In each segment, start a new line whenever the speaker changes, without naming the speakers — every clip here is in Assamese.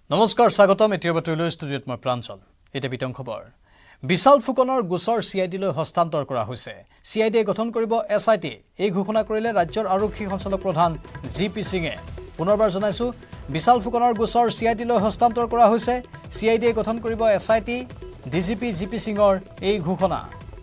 নমস্কাৰ স্বাগতম এতিয়া বাতৰিলৈ ষ্টুডিঅ'ত মই প্ৰাঞ্চল এটা বিতং খবৰ বিশাল ফুকনৰ গোচৰ সিআইডিলৈ হস্তান্তৰ কৰা হৈছে সিআইডিয়ে গঠন কৰিব এসআইটি এই ঘোষণা কৰিলে ৰাজ্যৰ আৰক্ষী সঞ্চালক প্ৰধান জিপি সিঙে পুনৰবাৰ জনাইছো বিশাল ফুকনৰ গোচৰ সিআইডিলৈ হস্তান্তৰ কৰা হৈছে সিআইডিয়ে গঠন কৰিব এসআইটি ডিজিপি জিপি সিঙৰ এই ঘোষণা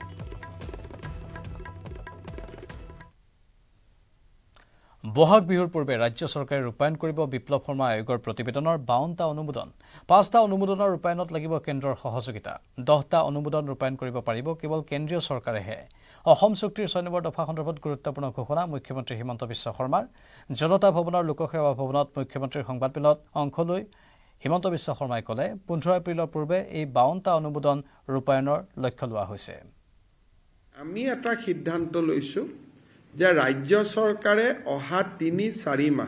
বহাগ বিহুৰ পূৰ্বে ৰাজ্য চৰকাৰে ৰূপায়ণ কৰিব বিপ্লৱ শৰ্মা আয়োগৰ প্ৰতিবেদনৰ 52টা অনুমোদন 5টা অনুমোদনৰ ৰূপায়ণত লাগিব কেন্দ্ৰৰ সহযোগিতা 10টা অনুমোদন ৰূপায়ণ কৰিব পাৰিব কেৱল কেন্দ্ৰীয় চৰকাৰেহে অসম চুক্তিৰ 6 নম্বৰ দফা সন্দৰ্ভত গুৰুত্বপূৰ্ণ ঘোষণা মুখ্যমন্ত্ৰী হিমন্ত বিশ্ব শৰ্মাৰ জনতা ভৱনৰ লোকসেৱা ভৱনত মুখ্যমন্ত্ৰীৰ সংবাদমেলত অংশ লৈ হিমন্ত বিশ্ব শৰ্মাই ক'লে 15 এপ্ৰিলৰ পূৰ্বে এই 52টা অনুমোদন ৰূপায়ণৰ লক্ষ্য লোৱা হৈছে
আমি এটা সিদ্ধান্ত লৈছো যে ৰাজ্য চৰকাৰে অহা 3-4 মাহ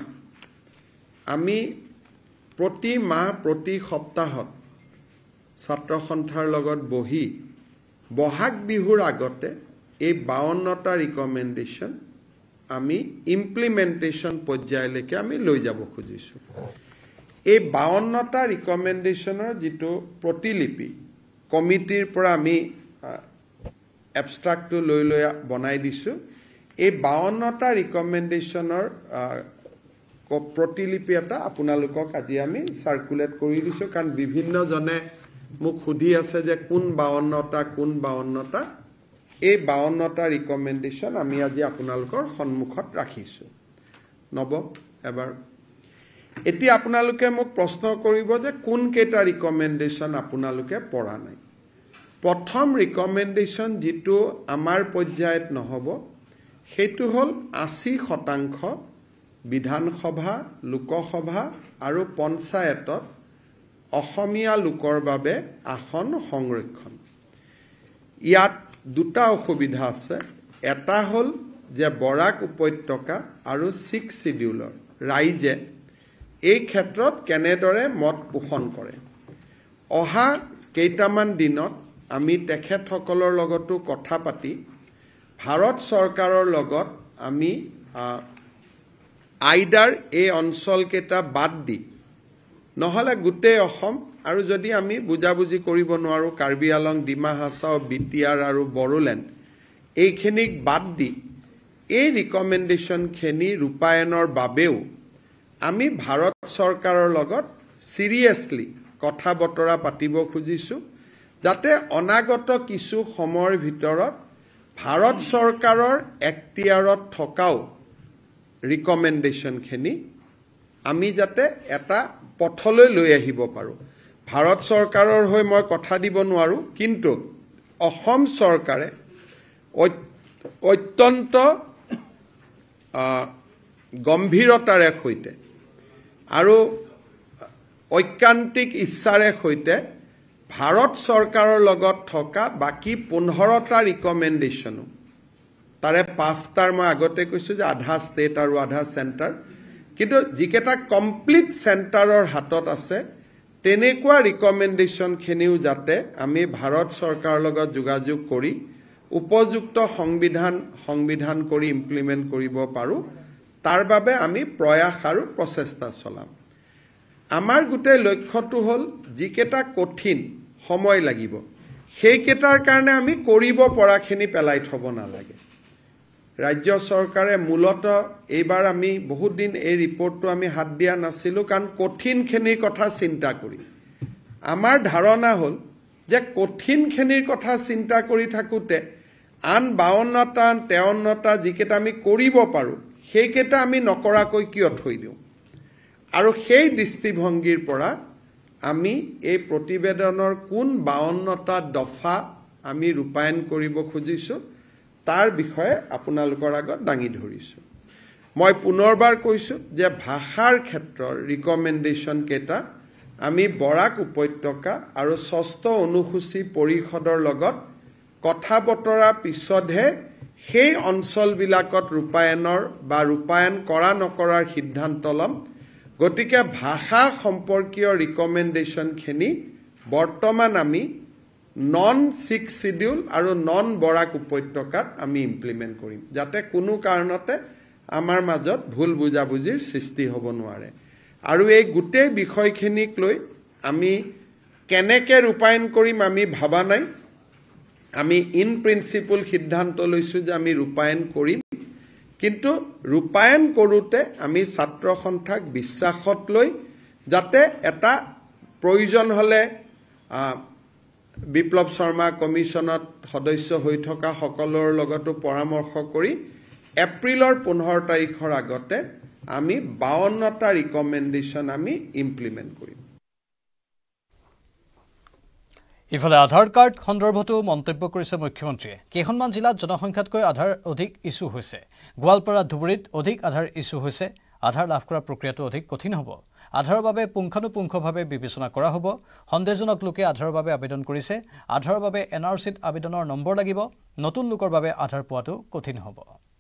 আমি প্ৰতি মাহ প্ৰতি সপ্তাহত ছাত্ৰ সন্থাৰ লগত বহি বহাগ বিহুৰ আগতে এই 52টা ৰিকমেন্ডেশন আমি ইমপ্লিমেন্টেশন পৰ্যায়লৈকে আমি লৈ যাব খুজিছো এই 52টা ৰিকমেন্ডেশনৰ যেটো প্ৰতিলিপি কমিটিৰ পৰা আমি এবষ্ট্ৰাক্টটো লৈ বনাই দিছো এই 52টা ৰিকমেন্ডেশনৰ প্ৰতিলিপি এটা আপোনালোকক আজি আমি সাৰ্কুলেট কৰি দিছো কাৰণ বিভিন্ন জনে মোক খুধি আছে যে কোন 52টা এই 52টা ৰিকমেন্ডেশন আমি আজি আপোনালোকৰ সন্মুখত ৰাখিছো নব এবাৰ এটি আপোনালোকে মোক প্ৰশ্ন কৰিব যে কোন কেটা ৰিকমেন্ডেশন আপোনালোকে পঢ়া নাই প্ৰথম ৰিকমেন্ডেশন যেটো আমাৰ পৰ্যায়ত নহব হেতু হল 80% বিধানসভা লোকসভা আৰু পঞ্চায়তত অসমীয়া লোকৰ বাবে আসন সংৰক্ষণ ইয়াত দুটা অসুবিধা আছে এটা হল যে বৰাক উপত্যকা আৰু 6 শিডিউলৰ ৰাইজে এই ক্ষেত্ৰত কেনেদৰে মত পোষণ কৰে অহা কেইটামান দিনত আমি তেখেতসকলৰ লগতো কথা পাতি ভাৰত চৰকাৰৰ লগত আমি আইডাৰ এই অঞ্চল কেটা বাদ দি নহলে গুটেই অসম আৰু যদি আমি বুজাবুজি কৰিব নোৱাৰো কাৰ্বি আলং ডিমা হাছাও বিটিআৰ আৰু বড়োলেণ্ড এইখিনিক বাদ দি এই ৰিকমেন্ডেশন খিনি ৰূপায়ণৰ বাবেও আমি ভাৰত চৰকাৰৰ লগত সিৰিয়াসলি কথা বতৰা পাতিব খুজিছো যাতে অনাগত কিছু সময়ৰ ভিতৰত ভাৰত চৰকাৰৰ এক্তিয়াৰত থকাও ৰিকমেন্ডেশন খিনি আমি যাতে এটা পথলৈ লৈ আহিব পাৰো ভাৰত চৰকাৰৰ হৈ মই কথা দিব নোৱাৰো কিন্তু অসম চৰকাৰে অত্যন্ত গম্ভীৰতাৰে সৈতে আৰু ঐকান্তিক ইচ্ছাৰে সৈতে ভাৰত চৰকাৰৰ লগত থকা বাকি 15টা ৰিকমেন্ডেশন তাৰে 5টাৰ মই আগতে কৈছো যে আধা ষ্টেট আৰু আধা সেন্টাৰ কিন্তু যিকেটা কমপ্লিট সেন্টাৰৰ হাতত আছে তেনেকুৱা ৰিকমেন্ডেশন খিনিও যাতে আমি ভাৰত চৰকাৰৰ লগত যোগাযোগ কৰি উপযুক্ত সংবিধান কৰি ইমপ্লিমেন্ট কৰিব পাৰো তাৰ বাবে আমি প্ৰয়াস আৰু প্ৰচেষ্টা চলাম আমাৰ গুটেই লক্ষ্যটো হল যিকেটা কঠিন সময় লাগিব সেই কেটাৰ কাৰণে আমি কৰিব পৰাখিনি পেলাই থব নালাগে ৰাজ্য চৰকাৰে মূলত এইবাৰ আমি বহুত দিন এই ৰিপৰ্টটো আমি হাত দিয়া নাছিলো কাৰণ কঠিনখিনিৰ কথা চিন্তা কৰি আমাৰ ধাৰণা হল যে কঠিনখিনিৰ কথা চিন্তা কৰি থাকোতে আন 52টা 53টা যিকেটা আমি কৰিব পাৰো সেই কেটা আমি নকৰাকৈ কিয় থৈ দিও আৰু সেই দৃষ্টিভংগীৰ পৰা আমি এই প্ৰতিবেদনৰ কোন 52টা দফা আমি ৰূপায়ণ কৰিব খুজিছো তাৰ বিষয়ে আপোনালোকৰ আগত দাঙি ধৰিছো মই পুনৰবাৰ কৈছো যে ভাষাৰ ক্ষেত্ৰৰ ৰিকমেন্ডেশন কেটা আমি বৰাক উপত্যকা আৰু 6ষ্ঠ অনুসূচী পৰিষদৰ লগত কথা বতৰা পিছতহে সেই অঞ্চলবিলাকত ৰূপায়ণ কৰা নকৰাৰ সিদ্ধান্ত লম গতিকে ভাষা সম্পৰ্কীয় ৰিকমেন্ডেশন খিনি বৰ্তমান আমি নন 6 শিডিউল আৰু নন বৰাক উপত্যকাত আমি ইমপ্লিমেন্ট কৰিম যাতে কোনো কাৰণতে আমাৰ মাজত ভুল বুজাবুজিৰ সৃষ্টি হ'ব নোৱাৰে আৰু এই গোটেই বিষয়খিনিক লৈ আমি কেনেকৈ ৰূপায়ণ কৰিম আমি ভাবা নাই আমি ইন প্ৰিন্সিপল সিদ্ধান্ত লৈছোঁ যে আমি ৰূপায়ণ কৰিম কিন্তু ৰূপায়ণ কৰোঁতে আমি ছাত্ৰ সন্থাক বিশ্বাসত লৈ যাতে এটা প্ৰয়োজন হ'লে বিপ্লৱ শৰ্মা কমিশ্যনত সদস্য হৈ থকা সকলৰ লগতো পৰামৰ্শ কৰি এপ্ৰিলৰ 15 তাৰিখৰ আগতে আমি 52টা ৰিকমেণ্ডেশ্যন আমি ইমপ্লিমেণ্ট কৰিম
ইফালে আধাৰ কাৰ্ড সন্দৰ্ভতো মন্তব্য কৰিছে মুখ্যমন্ত্ৰীয়ে কেইখনমান জিলাত জনসংখ্যাতকৈ আধাৰ অধিক ইছ্যু হৈছে গোৱালপাৰা ধুবুৰীত অধিক আধাৰ ইছ্যু হৈছে আধাৰ লাভ কৰা প্ৰক্ৰিয়াটো অধিক কঠিন হ'ব আধাৰৰ বাবে পুংখানুপুংখভাৱে বিবেচনা কৰা হ'ব সন্দেহজনক লোকে আধাৰৰ বাবে আবেদন কৰিছে আধাৰৰ বাবে এনআৰচিত আবেদনৰ নম্বৰ লাগিব নতুন লোকৰ বাবে আধাৰ পোৱাটো কঠিন হ'ব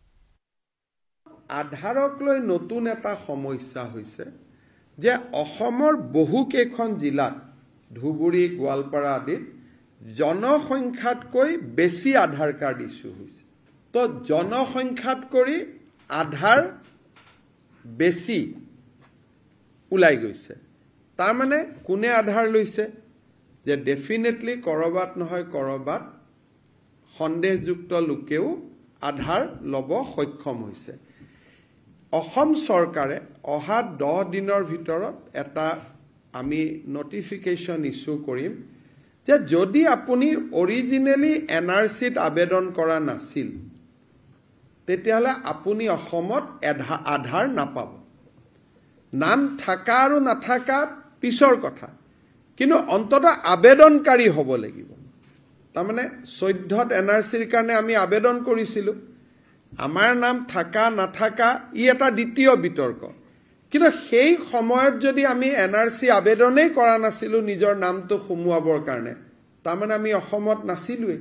আধাৰক লৈ নতুন এটা সমস্যা হৈছে যে অসমৰ বহু কেইখন জিলাত ধুবুৰী গোৱালপাৰা আদিত জনসংখ্যাতকৈ বেছি আধাৰ কাৰ্ড ইছ্যু হৈছে তো জনসংখ্যাতকৈ আধাৰ বেছি ওলাই গৈছে তাৰ মানে কোনে আধাৰ লৈছে যে ডেফিনেটলি কৰবাত নহয় কৰবাত সন্দেহযুক্ত লোকেও আধাৰ ল'ব সক্ষম হৈছে অসম চৰকাৰে অহা 10 দিনৰ ভিতৰত এটা আমি নটিফিকেশ্যন ইছ্যু কৰিম যে যদি আপুনি অৰিজিনেলি এনআৰচিত আবেদন কৰা নাছিল তেতিয়াহ'লে আপুনি অসমত আধাৰ নাপাব নাম থাকা আৰু নাথাকা পিছৰ কথা কিন্তু অন্তত আবেদনকাৰী হ'ব লাগিব তাৰমানে 14ত এনআৰচিৰ কাৰণে আমি আবেদন কৰিছিলোঁ আমাৰ নাম থাকা নাথাকা ই এটা দ্বিতীয় বিতৰ্ক কিন্তু সেই সময়ত যদি আমি এনআৰচি আবেদনেই কৰা নাছিলোঁ নিজৰ নামটো সোমোৱাবৰ কাৰণে তাৰমানে আমি অসমত নাছিলোৱেই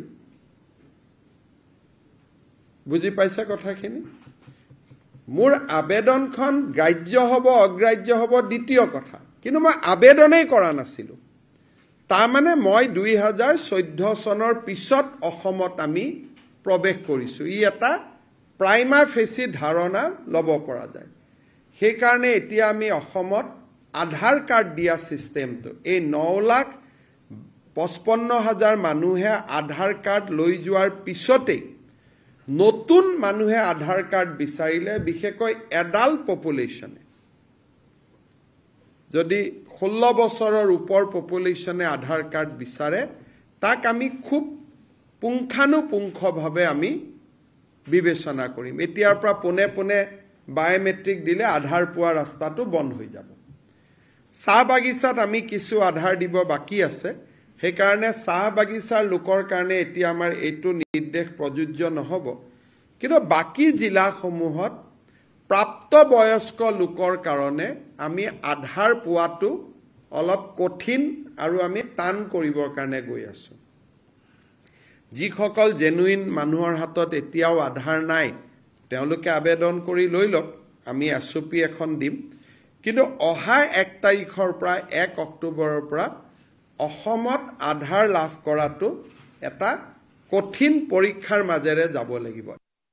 বুজি পাইছে কথাখিনি মোৰ আবেদনখন গ্ৰাহ্য হ'ব অগ্ৰাহ্য হ'ব দ্বিতীয় কথা কিন্তু মই আবেদনেই কৰা নাছিলোঁ তাৰমানে মই 2014 চনৰ পিছত অসমত আমি প্ৰৱেশ কৰিছোঁ ই এটা প্ৰাইমা ফেচি ধাৰণা ল'ব পৰা যায় সেইকাৰণে এতিয়া আমি অসমত আধাৰ কাৰ্ড দিয়া সিস্টেমটো এই 9,55,000 মানুহে আধাৰ কাৰ্ড লৈ যোৱাৰ পিছতে নতুন মানুহে আধাৰ কাৰ্ড বিচাৰিলে বিশেষকৈ এডাল্ট পপুলেশ্যনে যদি 16 বছৰৰ ওপৰ পপুলেশ্যনে আধাৰ কাৰ্ড বিচাৰে তাক আমি খুব পুংখানুপুংখভাৱে আমি বিবেচনা কৰিম এতিয়াৰ পৰা পোনে পোনে বায়োমেট্ৰিক দিলে আধাৰ পোৱা ৰাস্তাটো বন্ধ হৈ যাব চাহ বাগিচাত আমি কিছু আধাৰ দিব বাকি আছে সেইকাৰণে চাহ বাগিচাৰ লোকৰ কাৰণে এতিয়া আমাৰ এইটো নিৰ্দেশ প্ৰযোজ্য নহব কিন্তু বাকি জিলাসমূহত প্ৰাপ্তবয়স্ক লোকৰ কাৰণে আমি আধাৰ পোৱাটো অলপ কঠিন আৰু আমি টান কৰিবৰ কাৰণে গৈ আছো যিসকল জেনুইন মানুহৰ হাতত এতিয়াও আধাৰ নাই তেওঁলোকে আবেদন কৰি লৈ লওক আমি এছঅপি এখন দিম কিন্তু অহা 1 তাৰিখৰ পৰা 1 অক্টোবৰৰ পৰা অসমত আধাৰ লাভ কৰাটো এটা কঠিন পৰীক্ষাৰ মাজেৰে যাব লাগিব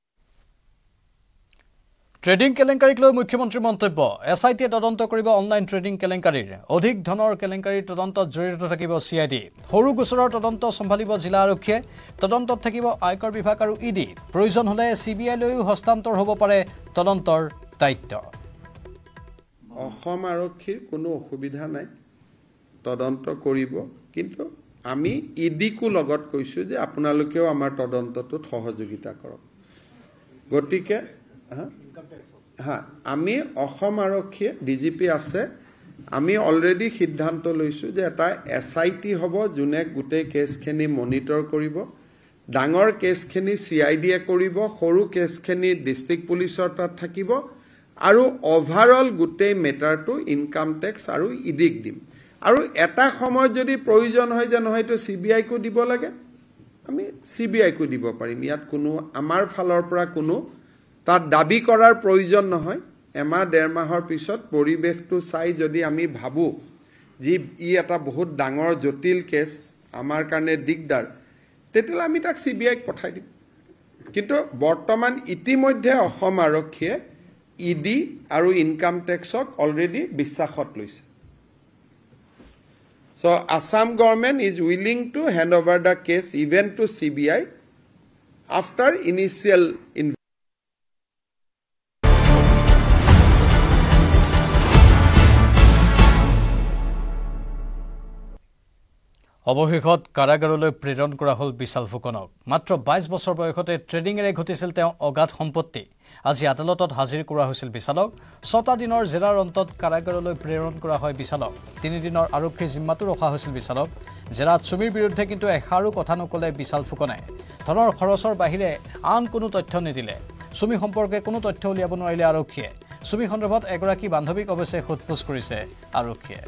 ট্ৰেডিং কেলেংকাৰীক লৈ মুখ্যমন্ত্ৰীৰ মন্তব্য এছআইটিয়ে তদন্ত কৰিব অনলাইন ট্ৰেডিং কেলেংকাৰীৰ অধিক ধনৰ কেলেংকাৰীৰ তদন্তত জড়িত থাকিব চিআইডি সৰু গোচৰৰ তদন্ত সম্ভালিব জিলা আৰক্ষীয়ে তদন্তত থাকিব আয়কৰ বিভাগ আৰু ইডি প্ৰয়োজন হলে সিবিআই লৈও হস্তান্তৰ হ'ব পাৰে তদন্তৰ দায়িত্ব
অসম আৰক্ষীৰ কোনো অসুবিধা নাই তদন্ত কৰিব কিন্তু আমি ইডিকো লগত কৈছো যে আপোনালোকেও আমাৰ তদন্তটোত সহযোগিতা কৰক গতিকে আমি অসম আৰক্ষী ডিজিপি আছে আমি অলৰেডি সিদ্ধান্ত লৈছো যে এটা এছআইটি হ'ব যোনে গোটেই কেছখিনি মনিটৰ কৰিব ডাঙৰ কেছখিনি চিআইডিয়ে কৰিব সৰু কেছখিনি ডিস্ট্ৰিক্ট পুলিচৰ তাত থাকিব আৰু ওভাৰঅল গোটেই মেটাৰটো ইনকাম টেক্স আৰু ইডিক দিম আৰু এটা সময়ত যদি প্ৰয়োজন হয় যে নহয়তো সিবিআই কো দিব লাগে আমি সিবিআই কো দিব পাৰিম ইয়াত কোনো আমাৰ ফালৰ পৰা কোনো তাত দাবী কৰাৰ প্ৰয়োজন নহয় এমাহ 1.5 মাহৰ পিছত পৰিবেশটো চাই যদি আমি ভাবো যে ই এটা বহুত ডাঙৰ জটিল কেছ আমাৰ কাৰণে দিগদাৰ তেতিয়ালে আমি তাক সিবিআইক পঠাই দিম কিন্তু বৰ্তমান ইতিমধ্যে অসম আৰক্ষীয়ে ইডি আৰু ইনকাম টেক্সক অলৰেডি বিশ্বাসত লৈছে So Assam government is willing to hand over the case even to CBI after initial
অৱশেষত কাৰাগাৰলৈ প্ৰেৰণ কৰা হ'ল বিশাল ফুকনক মাত্ৰ 22 বছৰ বয়সতে ট্ৰেডিংৰে ঘটিছিল তেওঁ অগাধ সম্পত্তি আজি আদালতত হাজিৰ কৰা হৈছিল বিশালক 6টা দিনৰ জেৰাৰ অন্তত কাৰাগাৰলৈ প্ৰেৰণ কৰা হয় বিশালক 3 দিনৰ আৰক্ষীৰ জিম্মাটো ৰখা হৈছিল বিশালক জেৰাত সুমিৰ বিৰুদ্ধে কিন্তু এষাৰো কথা নকলে বিশাল ফুকনে ধনৰ খৰচৰ বাহিৰে আন কোনো তথ্য নিদিলে সুমি সম্পৰ্কে কোনো তথ্য উলিয়াব নোৱাৰিলে আৰক্ষীয়ে সুমি সন্দৰ্ভত এগৰাকী বান্ধৱীক অৱশ্যে সোধপোছ কৰিছে আৰক্ষীয়ে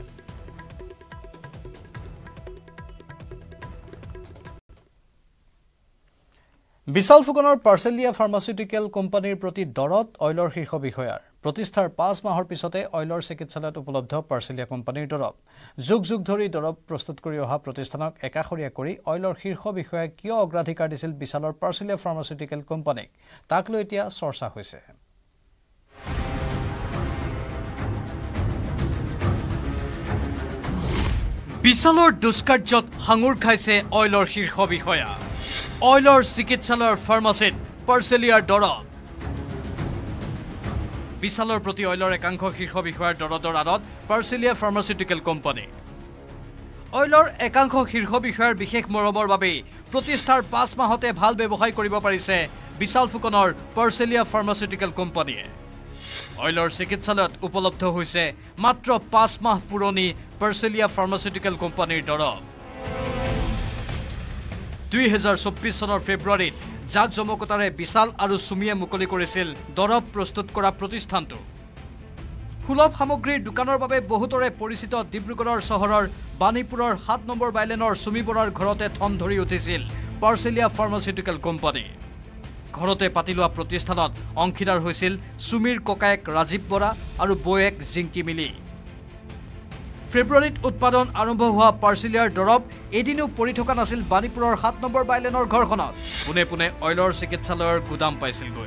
বিশাল ফুকনৰ পাৰ্চেলিয়া ফাৰ্মাচিউটিকেল কোম্পানীৰ প্ৰতি দৰত অইলৰ শীৰ্ষ বিষয়াৰ প্ৰতিষ্ঠাৰ 5 মাহৰ পিছতে অইলৰ চিকিৎসালয়ত উপলব্ধ পাৰ্চেলিয়া কোম্পানীৰ দৰৱ যুগ যুগ ধৰি দৰৱ প্ৰস্তুত কৰি অহা প্ৰতিষ্ঠানক একাখৰীয়া কৰি অইলৰ শীৰ্ষ বিষয়াই কিয় অগ্ৰাধিকাৰ দিছিল বিশালৰ পাৰ্চেলিয়া ফাৰ্মাচিউটিকেল কোম্পানীক তাক লৈ এতিয়া চৰ্চা হৈছে বিশালৰ দুষ্কাৰ্যত হাঙুৰ খাইছে অইলৰ শীৰ্ষ বিষয়া অইলৰ চিকিৎসালয়ৰ ফাৰ্মাচিত পাৰ্চেলিয়াৰ দৰৱ বিশালৰ প্ৰতি অইলৰ একাংশ শীৰ্ষ বিষয়াৰ দৰদৰ আঁৰত পাৰ্চেলিয়া ফাৰ্মাচিউটিকেল কোম্পানী অইলৰ একাংশ শীৰ্ষ বিষয়াৰ বিশেষ মৰমৰ বাবে প্ৰতিষ্ঠাৰ 5 মাহতে ভাল ব্যৱসায় কৰিব পাৰিছে বিশাল ফুকনৰ পাৰ্চেলিয়া ফাৰ্মাচিউটিকেল কোম্পানীয়ে অইলৰ চিকিৎসালয়ত উপলব্ধ হৈছে মাত্ৰ 5 মাহ পুৰণি পাৰ্চেলিয়া ফাৰ্মাচিউটিকেল কোম্পানীৰ দৰৱ 2024 চনৰ ফেব্ৰুৱাৰীত জাকজমকতাৰে বিশাল আৰু সুমিয়ে মুকলি কৰিছিল দৰৱ প্ৰস্তুত কৰা প্ৰতিষ্ঠানটো সুলভ সামগ্ৰীৰ দোকানৰ বাবে বহুতৰে পৰিচিত ডিব্ৰুগড়ৰ চহৰৰ বাণীপুৰৰ 7 নম্বৰ বাইলেনৰ সুমি বৰাৰ ঘৰতে থন ধৰি উঠিছিল পাৰ্চেলিয়া ফাৰ্মাচিউটিকেল কোম্পানী ঘৰতে পাতি লোৱা প্ৰতিষ্ঠানত অংশীদাৰ হৈছিল সুমিৰ ককায়েক ৰাজীৱ বৰা আৰু বয়েক জিংকি মিলি ফেব্ৰুৱাৰীত উৎপাদন আৰম্ভ হোৱা পাৰ্চেলিয়াৰ দৰৱ এদিনো পৰি থকা নাছিল বাণীপুৰৰ 7 নম্বৰ বাইলেনৰ ঘৰখনত পুনে পুনে অইলৰ চিকিৎসালয়ৰ গুদাম পাইছিলগৈ